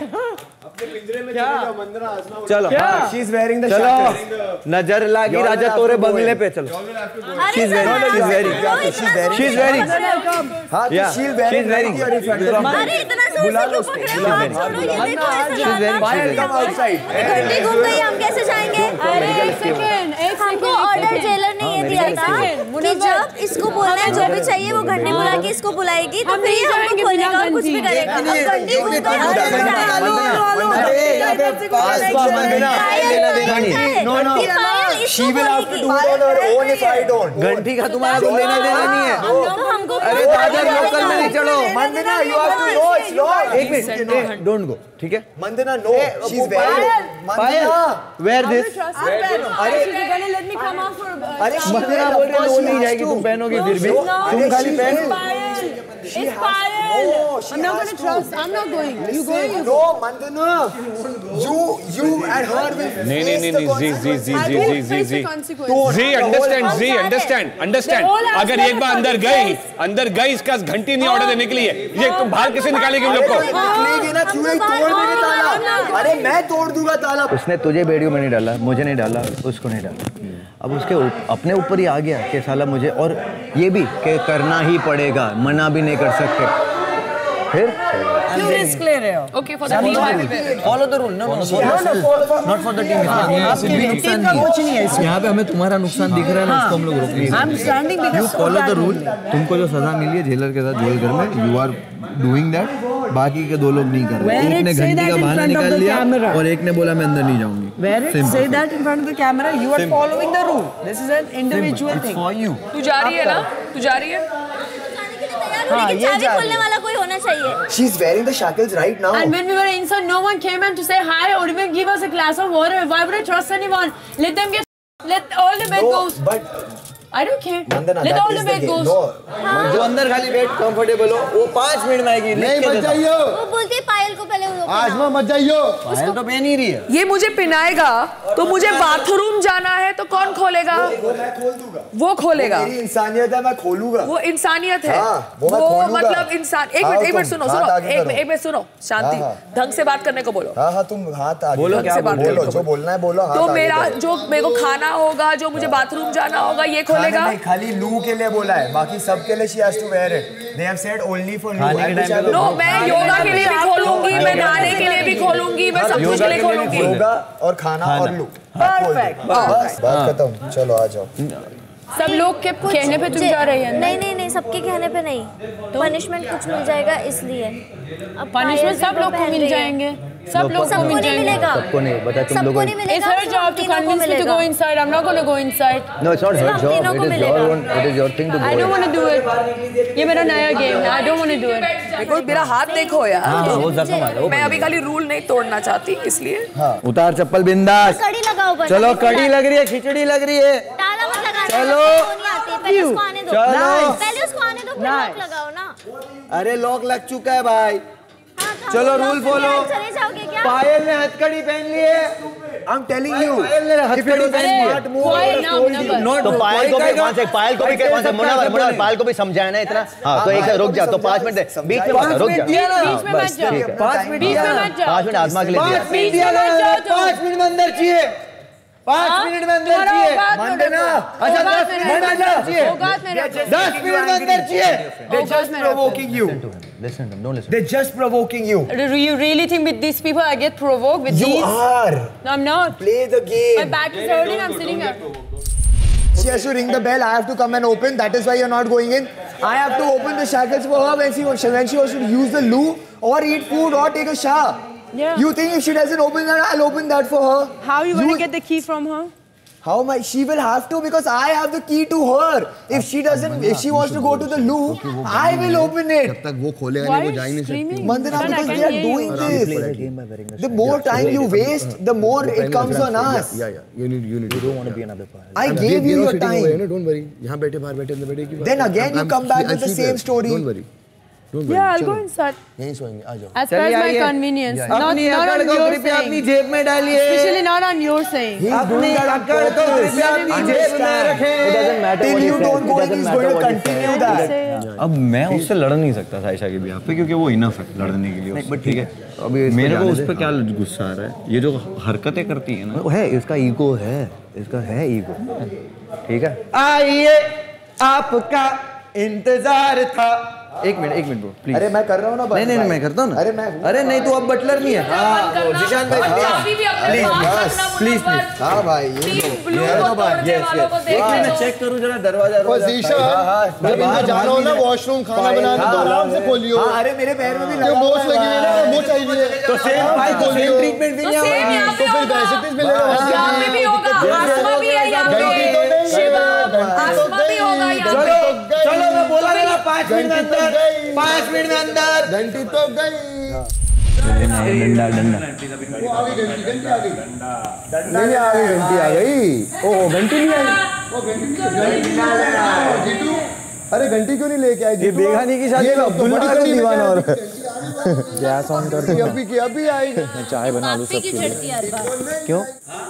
L: चलो.
K: She is wearing the shackles.
L: चलो. नजर लागी राजा तोरे बंगले पे. चलो. She's wearing.
K: हाँ, तो she's wearing. She's wearing.
I: अरे इतना जोर से क्यों पकड़े हो? हाथ छोड़ो. ये देखो ऐसे
K: Come outside.
I: घंटी घूम गई. हम कैसे जाएंगे? अरे एक सेकंड. हमको ऑर्डर जेलर ने ये दिया था कि जब इसको बोलना है जो भी चाहिए वो घंटी बुला के इसको बुलाएगी तो फिर ये हमको खोलेगा और कुछ भी करेगा. अब घंटी घूम गई.
K: She will have to do it on her own if I don't.
L: घंटी का तुम्हारा कुछ लेना देना नहीं है.
I: हमको
L: अरे दादर लोकल में नहीं चलो.
K: Mandana, you have to know it's not.
L: एक मिनट. Don't go. ठीक है.
K: Mandhana, no. She's wearing.
L: Payal. Wear this.
K: अरे
L: मंदना बोल रही है वो नहीं जाएगी. तुम पहनोगी फिर भी. तुम खाली पहन.
H: It's Payal. I'm not going to trust. I'm not going. You going?
K: No, Mandana. You and her will.
P: नहीं. जी अंडरस्टैंड. अगर एक बार अंदर गई इसका घंटी नहीं ऑर्डर देने के लिए. ये तुम बाहर कैसे निकालेगी उन लोग को?
K: निकलेगी ना. क्यों नहीं तोड़ देंगे ताला? अरे मैं तोड़ दूंगा ताला.
M: उसने तुझे वीडियो में नहीं डाला, मुझे नहीं डाला, उसको नहीं डाला. अब उसके अपने ऊपर ही आ गया कि साला मुझे. और ये भी कि करना ही पड़ेगा, मना भी नहीं कर सकते. फिर
H: क्यों रिस्क ले रहे हो?
G: Okay, for the team I will wear.
L: Follow the rule. No, not for the team.
H: आपके नुकसान का कुछ नहीं है इसमें.
L: यहाँ पे हमें तुम्हारा नुकसान दिख रहा है ना, उसको हम लोग रोक नहीं सकते.
H: I'm standing because
L: You follow the rule. तुमको जो सजा मिली है जेलर के साथ जेल घर में, you are doing that. बाकी के दो लोग नहीं कर रहे. एक ने घंटी का बहाना निकाल लिया और एक ने बोला मैं अंदर नहीं जाऊंगी.
H: Say that in front of the camera. You are following the rule. This is an individual thing.
L: For you.
G: तू जा रही है ना? तू जा रही है?
I: लेकिन चाबी खोलने वाला कोई होना चाहिए.
K: She's wearing the shackles right now.
D: And when we were inside, no one came in to say hi or even give us a glass of water. Why would I trust anyone? Let them get. Let all the bed go.
K: But
D: I don't care.
K: Mandana,
D: Let
K: that
D: all
K: is
D: the
K: the
D: bed
K: game.
D: go.
K: No.
L: जो अंदर खाली बैठ कंफर्टेबल हो वो 5 मिनट में आएगी.
N: नहीं मत जाइयो.
I: वो बोलती है पायल को पहले वो
N: आजमा मत जाइयो.
L: पायल तो पहन ही रही है.
G: ये मुझे पिनाएगा तो मुझे बाथरूम जाना है तो कौन खोलेगा?
K: वो मैं खोल दूंगा.
G: वो खोलेगा.
K: मेरी इंसानियत है, मैं खोलूंगा.
G: वो इंसानियत है.
K: वो मैं खोलूंगा.
G: मतलब इंसान. एक मिनट सुनो. एक मिनट सुनो. शांति. ढंग से बात करने को बोलो.
K: हाँ तुम हाथ आगे
G: बोलो. क्या
K: बोलो? जो बोलना है बोलो.
G: तो मेरा जो मेरे को खाना होगा, जो मुझे बाथरूम जाना होगा, ये खोलेगा.
K: खाली लू के लिए बोला है, बाकी सब के लिए she has to wear it. They have said only for Lou.
G: No, मैं योगा के लिए भी खोलूंगी, मैं नहाने के लिए भी खोलूंगी, मैं सब कुछ के लिए खोलूंगी.
K: योगा और खाना और लू.
H: Perfect.
K: बस बात खत्म. चलो आ जाओ.
D: सब लोग के कहने पे तुम जा रही है?
I: नहीं सबके कहने पे नहीं. पनिशमेंट कुछ मिल जाएगा इसलिए.
D: पनिशमेंट सब लोग को मिल जाएंगे. सब लोग
I: सबको नहीं मिलेगा।
M: सबको नहीं बता तुम लोगों को।
D: It's her job to convince me to go inside. I'm not going to go inside.
M: No, it's not her job. It is your thing to go.
D: I don't want to do it. ये मेरा नया गेम है. I don't want to do it.
Q: देखो मेरा हाथ देखो यार.
M: हाँ वो जख्म आ रहा है.
Q: मैं अभी खाली रूल नहीं तोड़ना चाहती इसलिए.
K: हाँ. उतार चप्पल बिंदास.
I: कड़ी लगाओ बस.
K: चलो कड़ी लग रही है, खिचड़ी लग रही है.
I: ताला मत लगा.
K: चलो.
I: पहले उसको आने दो. पहले उसको आने दो, फिर लॉक लगाओ ना.
K: अरे लॉक लग चुका है भाई. चलो रूल फॉलो.
I: चले जाओगे क्या?
K: पायल ने हथकड़ी पहन ली है. I'm telling you. पायल ने हथकड़ी पहन ली है.
M: तो पायल को भी वहाँ से पायल को भी समझाया ना इतना. हाँ तो एक रुक जा. तो 5 मिनट बीच में रुक जा.
D: बीच में मत जाओ.
K: 5 मिनट
M: 5 मिनट आजमा के लिए
K: 5 मिनट में अंदर चाहिए. 5 मिनट में अंदर चाहिए. मान देना. अच्छा 10 मिनट में अंदर चाहिए. 10 मिनट में अंदर चाहिए. They're just provoking you.
M: Listen to them. Don't listen.
K: They're just provoking you.
D: You really think with these people I get provoked with these?
K: You are.
D: No, I'm not.
K: Play the game.
D: My back is hurting. I'm sitting here.
K: She has to ring the bell. I have to come and open. That is why you're not going in. I have to open the shackles for her when she wants to use the loo or eat food or take a shower.
D: Yeah.
K: You think if she doesn't open that, I'll open that for her?
D: How are you going to get the key from her?
K: How am I? She will have to because I have the key to her. If she doesn't, if she wants to go to the loo, I will open it.
J: जब तक वो खोलेगा नहीं वो जा ही नहीं सकती.
K: Mandana, because they are doing this. The more time you waste, the more it comes on us.
J: Yeah. You don't want to be another part.
K: I gave you your time.
J: Don't worry. यहाँ बैठे बाहर बैठे अंदर बैठे.
K: Then again you come back with the same story.
J: Don't worry.
D: Yeah, I'll go inside.
J: यहीं सोएंगे. आ जाओ.
D: As per my convenience. Not on your saying.
K: अपनी जेब में डालिए.
D: Especially not on your saying.
K: अपनी अकड़ को कृपया अपनी जेब में रखें. Till you don't go in, he's going to continue that.
L: अब मैं उससे लड़ नहीं सकता साइशा के ब्याह पे क्योंकि वो इनफ है लड़ने के लिए. बट ठीक है. अभी मेरे को उस पर क्या गुस्सा आ रहा है. ये जो हरकतें करती है ना.
M: है इसका ईगो है. इसका है ईगो. ठीक है.
K: आइए आपका इंतजार था.
L: एक मिनट ब्रो प्लीज.
K: अरे मैं कर रहा हूँ ना.
L: नहीं मैं करता हूँ ना.
K: अरे नहीं तू अब बटलर नहीं है. हाँ जिशान भाई प्लीज. हाँ भाई ये एक मिनट चेक करूँ जरा दरवाजा.
J: जब इन्हें जाना हो ना वॉशरूम खाना बनाने तो आराम से खोलियो.
K: अरे मेरे पैर में भी लगा
J: मोच लगी है ना. वो चाहिए
K: तो सेम भाई तो सेम ट्रीटमेंट भी नहीं
J: तो फिर वैसे भी मिलेगा.
G: यहाँ पे भी होगा. आसमा भी है यहाँ पे. शिवम आसमा भी होगा यहाँ पे.
K: चलो मैं बोला ना 5 मिनट में अंदर. 5 मिनट में अंदर.
J: घंटी तो गई.
L: डंडा
J: वो आ गई घंटी आ गई. नहीं आ गई घंटी आ गई. ओह घंटी नहीं आई. वो घंटी जीतू. अरे घंटी क्यों नहीं लेके आई?
K: ये बेगानी की शादी में अब्दुल्ला का दीवाना हो रहा है. गैस ऑन कर दो.
J: अभी आएगी.
K: मैं चाय बना लूं सबके लिए. क्यों?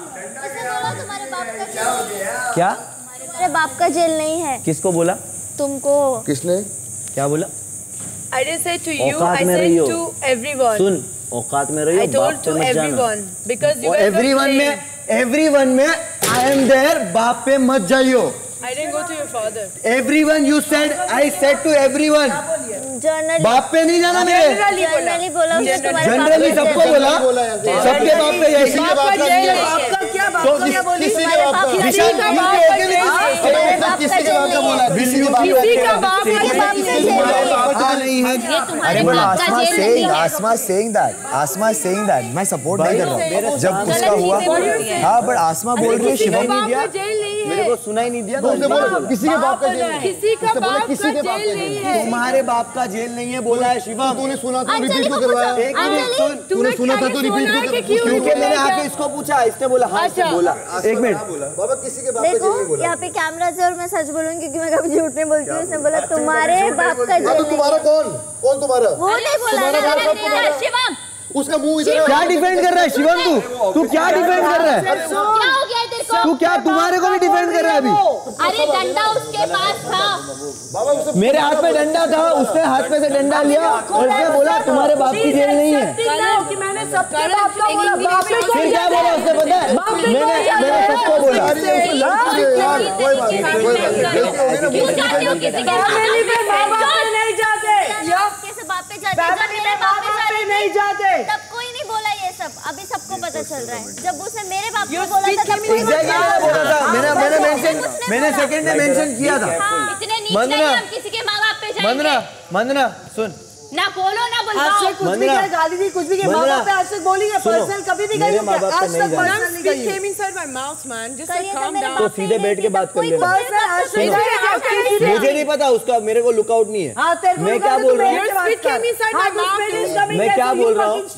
K: क्या?
I: अरे बाप का जेल नहीं है.
K: किसको बोला?
I: तुमको.
J: किसने?
K: क्या बोला?
D: I didn't say to you. I said to everyone.
K: सुन औकात में रहियो.
D: I told to everyone because you guys
K: everyone में I am there. बाप पे मत जाइयो.
D: I didn't go to your father.
K: Everyone you said. I said to everyone.
I: Generally.
K: बाप पे नहीं जाना मेरे.
I: Generally बोला.
K: जनरली सबको बोला. सबके बाप पे यही.
H: बाप का क्या बाप का क्या बोली?
J: किसी के बाप का.
K: विशाल
I: किसी का बाप
K: नहीं है. अरे बोला आसमा saying that मैं सपोर्ट नहीं कर रहा हूँ. जब उसका हुआ हाँ बट आसमा बोल रही है शिवम नहीं दिया. मेरे को सुना ही नहीं दिया.
J: किसी के बाप का जेल.
D: किसी का बाप का जेल नहीं है.
K: तुम्हारे बाप का जेल नहीं है बोला है शिवम.
J: तूने सुना तो रिपीट क्यों करवाया?
K: एक मिनट
J: तूने सुना था तो रिपीट क्यों करवाया?
K: क्योंकि मैंने आके इसको पूछा. इसने बोला हाँ इसने बोला. एक मिनट
J: बाबा किसी के बाप का जेल नहीं बोला.
I: यहाँ पे कैमराज है और मैं सच बोलूंगी क्योंकि मैं कभी झूठ नहीं बोलती हूँ. उसने बोला तुम्हारे बाप का जेल.
J: तो तुम्हारा कौन तुम्हारा?
I: वो नहीं बोला. शिवम
J: उसका मुंह इधर.
K: क्या डिफेंड कर रहा है शिवम? तू क्या डिफेंड कर रहा है?
I: क्या हो गया तेरे को?
K: तू क्या तुम्हारे को भी डिफेंड कर रहा है अभी?
I: अरे डंडा उसके पास था.
K: मेरे हाथ में डंडा था. उसने हाथ में से डंडा लिया और उसने बोला तुम्हारे बाप की जेल नहीं है.
H: मैंने सबके बाप का बोला. बाप पे
K: फिर क्या बोला उसने पता है? मैंने सबको बोला.
J: कोई बात
H: नहीं जाते.
I: कैसे बाप पे जाते?
H: नहीं जाते.
I: तब कोई नहीं बोला ये सब. अभी सबको पता चल रहा है. जब उसने मेरे बाप को बोला था तब कोई
K: बोला था. मैंने सेकंड में मेंशन किया था.
I: इतने नीचे हम किसी के माँ बाप पे जाएंगे.
K: मंदना सुन.
I: ना बोलो ना
H: आज से कुछ भी किया, गाली दी, कुछ भी किया, माँ बाप पे आज तक बोली है, पर्सनल कभी भी गई हूँ, आज तक पर्सनल नहीं गई हूँ।
Q: came inside my mouth, man. Just like calm down.
K: तो सीधे बैठ के बात कर लेना। मुझे नहीं पता उसका, मेरे को लुकआउट नहीं है। मैं क्या बोल रहा हूँ? मैं क्या बोल रहा हूँ?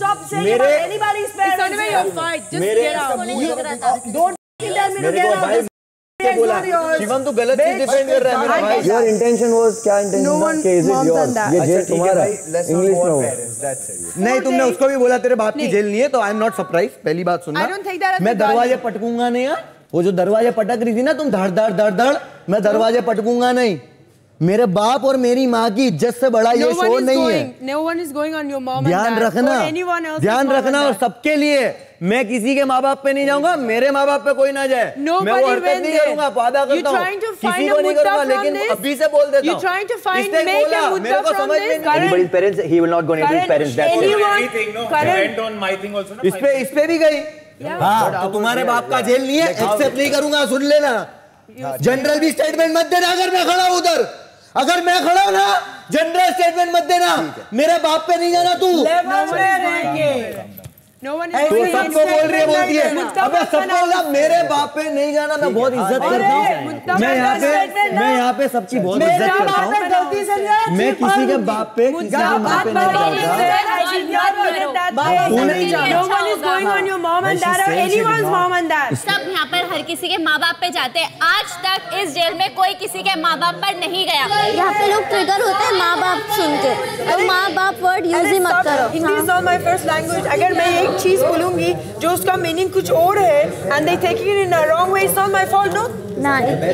K: शिवम तू गलत चीज डिफेंड कर रहा है मेरा भाई। Your intention was क्या intention था? कि is it yours? ये जेल तुम्हारा है। इंग्लिश में हो। नहीं तुमने उसको भी बोला तेरे बाप की जेल नहीं है तो I am not surprised। पहली बात सुनना। मैं दरवाजे पटकूंगा नहीं यार। वो जो दरवाजे पटक रही थी ना तुम धड़ धड़ धड़ धड़, मैं दरवाजे पटकूंगा नहीं। मेरे बाप और मेरी माँ की इज्जत से बड़ा ये शो नहीं है।
D: No one is going on your mom and
K: ध्यान
D: dad
K: रखना,
D: or anyone else's
K: ध्यान
D: mom and
K: रखना और
D: dad.
K: सबके लिए। मैं किसी के माँ बाप पे नहीं जाऊंगा, मेरे माँ बाप पे कोई ना जाए। मैं वो हरकत नहीं करूंगा, वादा करता हूँ। किसी को नहीं करूंगा, लेकिन अभी से बोल देता हूँ। इसने बोला, मेरे को समझ में नहीं।
M: Anybody's parents, he will not go near his parents. That's it.
K: इस पे भी गई। हाँ, तो तुम्हारे बाप का जेल नहीं है, एक्सेप्ट नहीं करूंगा, सुन लेना। जनरल भी स्टेटमेंट मत देना अगर मैं खड़ा हूँ उधर। अगर मैं खड़ा हूँ ना, जनरल स्टेटमेंट मत देना। मेरे बाप पे नहीं जाना तू। तो सबको बोल रही है, बोलती है। अबे सबको बोला मेरे बाप पे नहीं जाना, मैं बहुत इज्जत करता हूँ। मैं यहाँ पे सबकी बहुत इज्जत करता हूँ। मैं किसी के बाप पे, किसी के माँ पे नहीं
I: जाता। सब यहाँ पर हर किसी के माँ बाप पे जाते हैं। आज तक इस जेल में कोई किसी के माँ बाप पर नहीं गया। यहाँ पे लोग ट्रिगर होते हैं माँ बाप सुन के, तो माँ बाप वर्ड यूज ही मत करो।
D: Hindi is not my first language. अगर मैं एक चीज बोलूंगी जो उसका मीनिंग कुछ और है and they take it in a wrong way, it's not my fault, no?
I: No,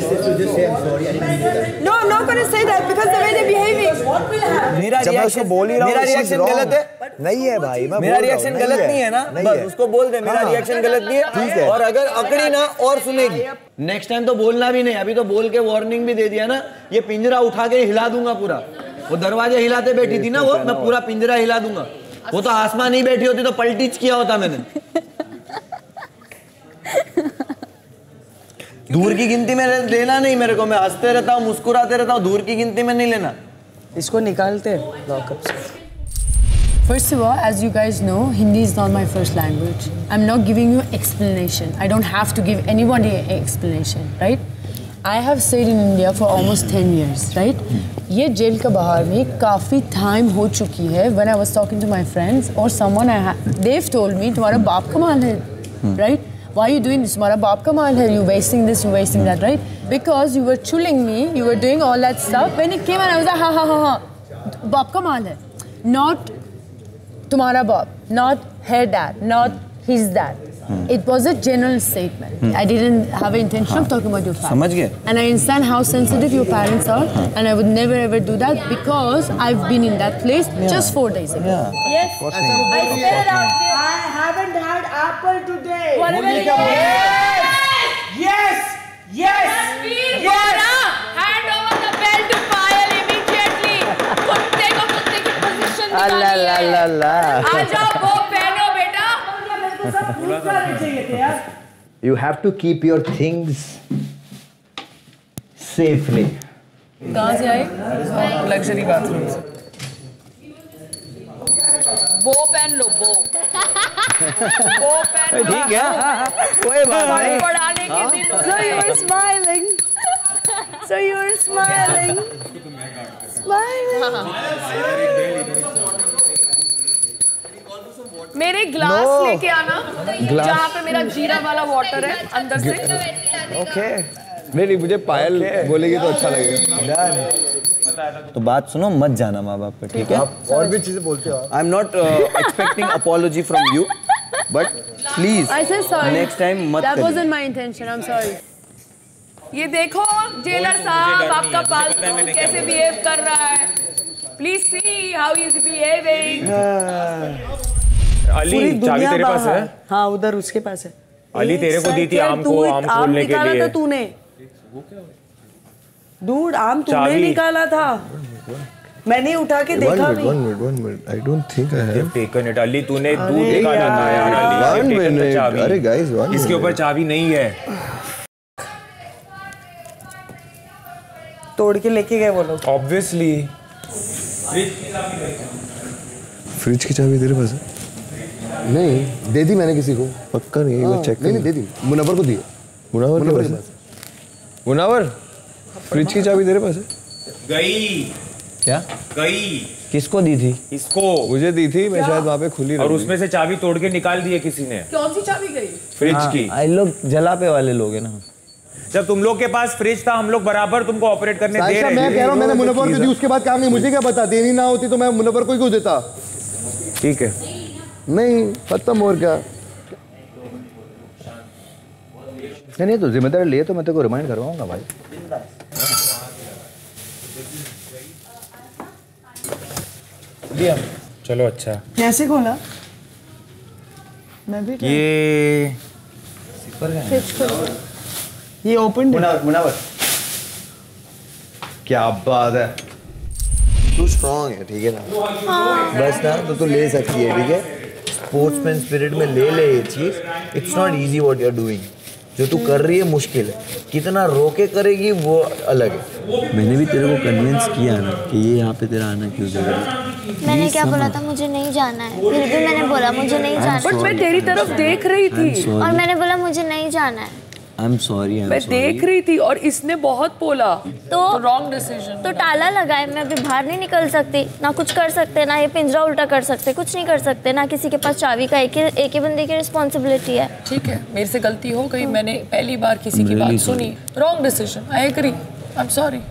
D: I'm not going to say that because the way they're behaving.
K: मेरा रिएक्शन गलत है? नहीं है भाई, मेरा रिएक्शन गलत नहीं है ना? बस उसको बोल दे, मेरा रिएक्शन गलत नहीं है। और अगर अकड़ी ना और सुनेगी, नेक्स्ट टाइम तो बोलना भी नहीं। अभी तो बोल के वार्निंग भी दे दिया ना, ये पिंजरा उठा के हिला दूंगा पूरा। वो दरवाजे हिलाते बैठी थी ना वो, मैं पूरा पिंजरा हिला दूंगा। वो तो आसमान नहीं बैठी होती तो पलटीच किया होता मैंने। दूर की गिनती में लेना नहीं मेरे को, मैं हंसते रहता हूँ, मुस्कुराते रहता हूँ, दूर की गिनती में नहीं लेना।
D: इसको निकालते लॉकअप से। First of all, as you guys know, Hindi is not my first language. I'm not giving you explanation. I don't have to give anybody an explanation, right? I have stayed in India for almost 10 years, right? ये जेल का बाहर में काफ़ी टाइम हो चुकी है। When I was talking to my friends or someone, they've told me, तुम्हारा बाप कमाल है, right? Why are you doing this? तुम्हारा बाप कमाल है, you wasting this, you wasting that, right? Because you were chulling me, you were doing all that stuff. When it came and I was like, ha, बाप कमाल है, not तुम्हारा बाप, not her dad, not his dad. It was a general statement. I didn't have an intention of talking about your family.
K: समझ गए?
D: And I understand how sensitive your parents are, and I would never ever do that because I've been in that place just 4 days ago.
H: Yes. I said I haven't had apple today.
D: Whatever it is.
H: Yes.
G: Hand over the bell to Payal immediately. कुत्ते को कुत्ते की पोजीशन निकालिए। आ जाओ वो पहनो बेटा।
M: You have to keep your things safely.
G: कहाँ से आए? लग्जरी बाथरूम से। वो पहन लो वो। वो पहन लो।
K: ठीक है, कोई बात नहीं।
G: पढ़ाने के दिन
D: So you were smiling. So you were smiling.
G: मेरे ग्लास लेके आना, जहाँ पे मेरा जीरा वाला वाटर है अंदर से।
K: ओके।
B: नहीं मुझे पायल बोलेगी तो अच्छा लगेगा।
K: तो बात सुनो, मत जाना माँ बाप पे, ठीक है?
J: आप और भी चीजें बोलते हो।
K: I am not expecting apology from you, but please
D: I said sorry.
K: Next time मत
D: That
K: करिए।
D: wasn't my intention. I'm sorry.
G: ये देखो जेलर साहब आपका पालतू कैसे बिहेव कर रहा है। Please see how he is behaving.
C: Ali चाबी तेरे पास है?
H: हाँ उधर उसके पास है।
C: अली तेरे को दी थी आम को, आम खोलने के लिए।
H: तूने दूध आम तूने निकाला था, मैंने उठा के देखा भी।
B: One minute. I don't think I have
C: taken it. Ali तूने दूध निकाला था यार अली।
B: One minute. अरे guys, one
C: इसके ऊपर चाबी नहीं है।
H: तोड़ के लेके गए वो लोग।
C: Obviously.
B: फ्रिज की चाबी तेरे पास है?
J: नहीं, दे दी मैंने किसी को।
B: पक्का नहीं? एक बार चेक कर।
J: नहीं दे दी, मुनव्वर को दी।
B: मुनव्वर के पास? मुनव्वर, फ्रिज की चाबी तेरे पास है?
P: गई।
M: क्या
P: गई?
M: किसको दी थी?
P: इसको।
B: मुझे दी थी, मैं शायद वहाँ पे खुली
P: और उसमें से चाबी तोड़ के निकाल दी है किसी ने।
G: कौन सी चाबी गई?
P: फ्रिज की।
M: ये लोग जलापे वाले लोग हैं ना।
P: जब तुम लोग के पास फ्रिज था, हम लोग बराबर तुमको ऑपरेट करने दे रहे थे।
J: मैं कह रहा हूँ मैंने मुनव्वर को दी, उसके बाद क्या नहीं, मुझे क्या पता, देनी ना होती तो मैं मुनव्वर को ही क्यों देता।
B: ठीक है,
J: नहीं खत्म और क्या।
M: नहीं तो जिम्मेदारी लिए तो मैं तेरे को रिमाइंड करवाऊंगा भाई।
C: दिया, चलो अच्छा।
H: कैसे खोला? मैं भी
C: ये
H: ये ओपन।
M: मुनावर क्या बात है।
B: तू स्ट्रॉन्ग है, ठीक है ना? बस ना तो तू ले सकती है, ठीक है? स्पोर्ट्समैन स्पिरिट में ले ये चीज। It's not easy what you are doing. जो तू कर रही है मुश्किल है, कितना रोके करेगी वो अलग है।
L: मैंने भी तेरे को कन्विंस किया ना कि ये यहाँ पे तेरा आना क्यों जरूरी।
I: मैंने क्या बोला था, मुझे नहीं जाना है, फिर भी मैंने बोला मुझे नहीं जाना है।
G: बट मैं तेरी तरफ देख रही थी
I: और मैंने बोला मुझे नहीं जाना है।
L: I'm sorry,
G: मैं देख रही थी और इसने बहुत बोला
I: तो
G: रॉन्ग डिसीजन।
I: तो ताला लगाए, मैं अभी बाहर नहीं निकल सकती, ना कुछ कर सकते, ना ये पिंजरा उल्टा कर सकते, कुछ नहीं कर सकते, ना किसी के पास चाबी का। एक ही बंदे की रिस्पॉन्सिबिलिटी है।
G: ठीक है, मेरे से गलती हो गई, मैंने पहली बार किसी की बात सुनी। Wrong decision, I agree, I am sorry.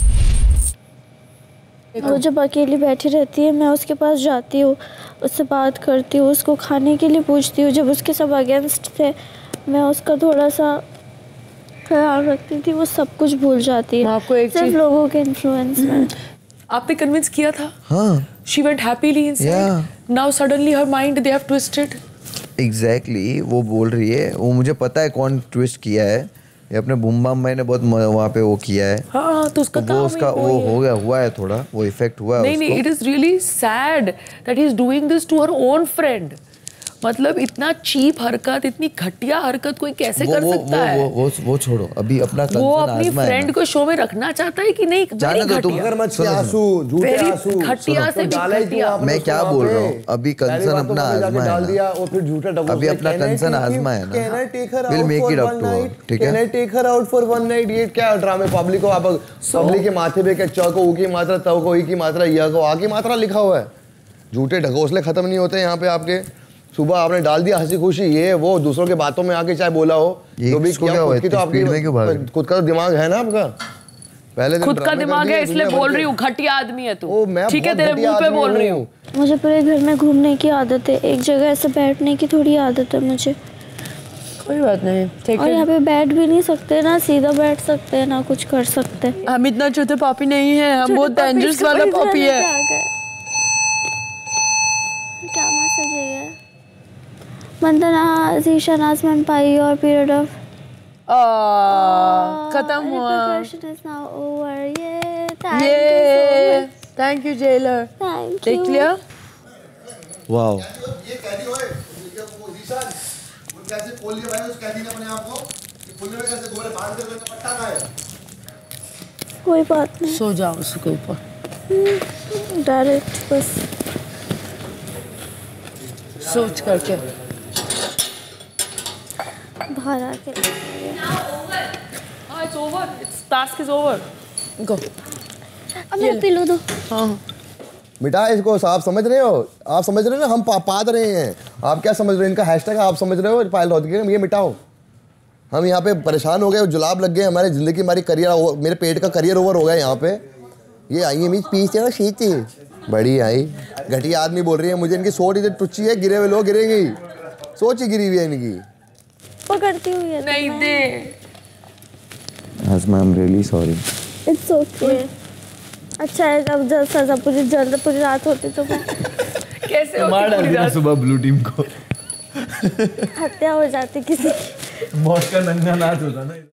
E: वो जब अकेली बैठी रहती है, मैं उसके पास जाती हूँ, उससे बात करती हूँ, उसको खाने के लिए पूछती हूँ। जब उसके सब अगेंस्ट थे, मैं उसका थोड़ा सा ख्याल रखती थी, वो सब कुछ भूल जाती है।
G: आपको एक
E: सिर्फ लोगों के इन्फ्लुएंस में।
G: आपने कन्विंस किया था?
B: हाँ।
G: She went happily inside. Now suddenly her mind they have twisted.
B: Exactly, वो बोल रही है, वो मुझे पता है कौन ट्विस्ट किया है। ये अपने बुम्बाम भाई ने बहुत वहाँ पे वो किया है।
G: हाँ, तो उसका
B: वो उसका वो हो गया, हुआ है थोड़ा, वो इफेक्ट हुआ है उसको।
G: नहीं, it is really sad that he is doing this to her own friend. मतलब इतना चीप हरकत, इतनी घटिया हरकत कोई कैसे कर सकता है?
B: वो छोड़ो, अभी अपना कंसर्न
G: वो अपनी फ्रेंड को शो में रखना चाहता है कि नहीं?
B: जाने दो तुम।
G: घटिया से घटिया।
B: मैं क्या बोल रहा हूँ, अभी कंसर्न अपना आजमा है, अभी अपना कंसर्न आजमा है ना। Will make it up to her, ठीक है?
J: Can I take her out for one night? ये क्या ड्रामे? पब्लिक को आप पब्लिक के माथे पे क्या को ऊ की मात्रा, तव को ई की मात्रा, या को आ की मात्रा लिखा हुआ है। झूठे ढकोसले खत्म नहीं होते यहाँ पे आपके। सुबह आपने डाल दिया हंसी खुशी, ये वो दूसरों के बातों में आके चाहे बोला हो तो भी क्या, खुद की तो आपकी खुद का दिमाग है ना आपका। पहले
G: खुद का दिमाग है इसलिए बोल रही हूँ, घटिया आदमी है तू। ठीक है, तेरे मुंह पे बोल रही हूँ।
E: मुझे पूरे घर में घूमने की आदत है, एक जगह ऐसे बैठने की थोड़ी आदत है मुझे।
D: कोई बात नहीं।
E: और यहाँ पे बैठ भी नहीं सकते, ना सीधा बैठ सकते, ना कुछ कर सकते।
D: हम इतना छोटे पॉपी नहीं है, हम बहुत डेंजरस वाला पॉपी है।
E: क्या मैसेज है? Mandana, Zishan, Asman, Pai, your period of
D: खत्म हुआ।
E: Repercussion is now over. Yeah, thank you so much.
D: Thank you, jailer.
E: Thank you.
D: देख लिया?
B: वाओ।
J: ये कैदी होए, वो जीशान, वो कैसे खोल लिया भाई उस कैदी ने अपने आप को? ये खुलने में कैसे गोरे बांध के उसका पट्टा कहाँ है?
E: कोई बात नहीं।
D: सो जाओ उसके ऊपर।
E: डायरेक्ट बस
D: सोच करके
E: बाहर आके।
G: हाँ, it's over. It's task is over. Go.
E: अब मैं पी लो दो।
D: हाँ।
J: बेटा इसको आप समझ रहे हो? आप समझ रहे हो ना, हम पाद रहे हैं। आप क्या समझ रहे हो? इनका हैशटैग आप समझ रहे हो? पायल रोहतगी, ये मिटाओ। हम यहाँ पे परेशान हो गए, जुलाब लग गए, हमारी जिंदगी, हमारी करियर, मेरे पेट का करियर ओवर हो गया यहाँ पे। ये आई है पीस ना शीत बड़ी आई घटिया आदमी बोल रही है मुझे। इनकी सोच इधर टुच्ची है, गिरे हुए लोग गिरेंगी, सोच ही गिरी हुई है इनकी।
E: पकड़ती हुई है
G: नहीं दे।
B: Azma, I am really sorry.
E: It's okay. अच्छा है, अब जब सजा पूरी रात होती तो मैं
G: कैसे
L: मार डालती ना सुबह ब्लू टीम को।
E: हत्या हो जाती किसी की।
L: मौत का नंगा नाच होता ना।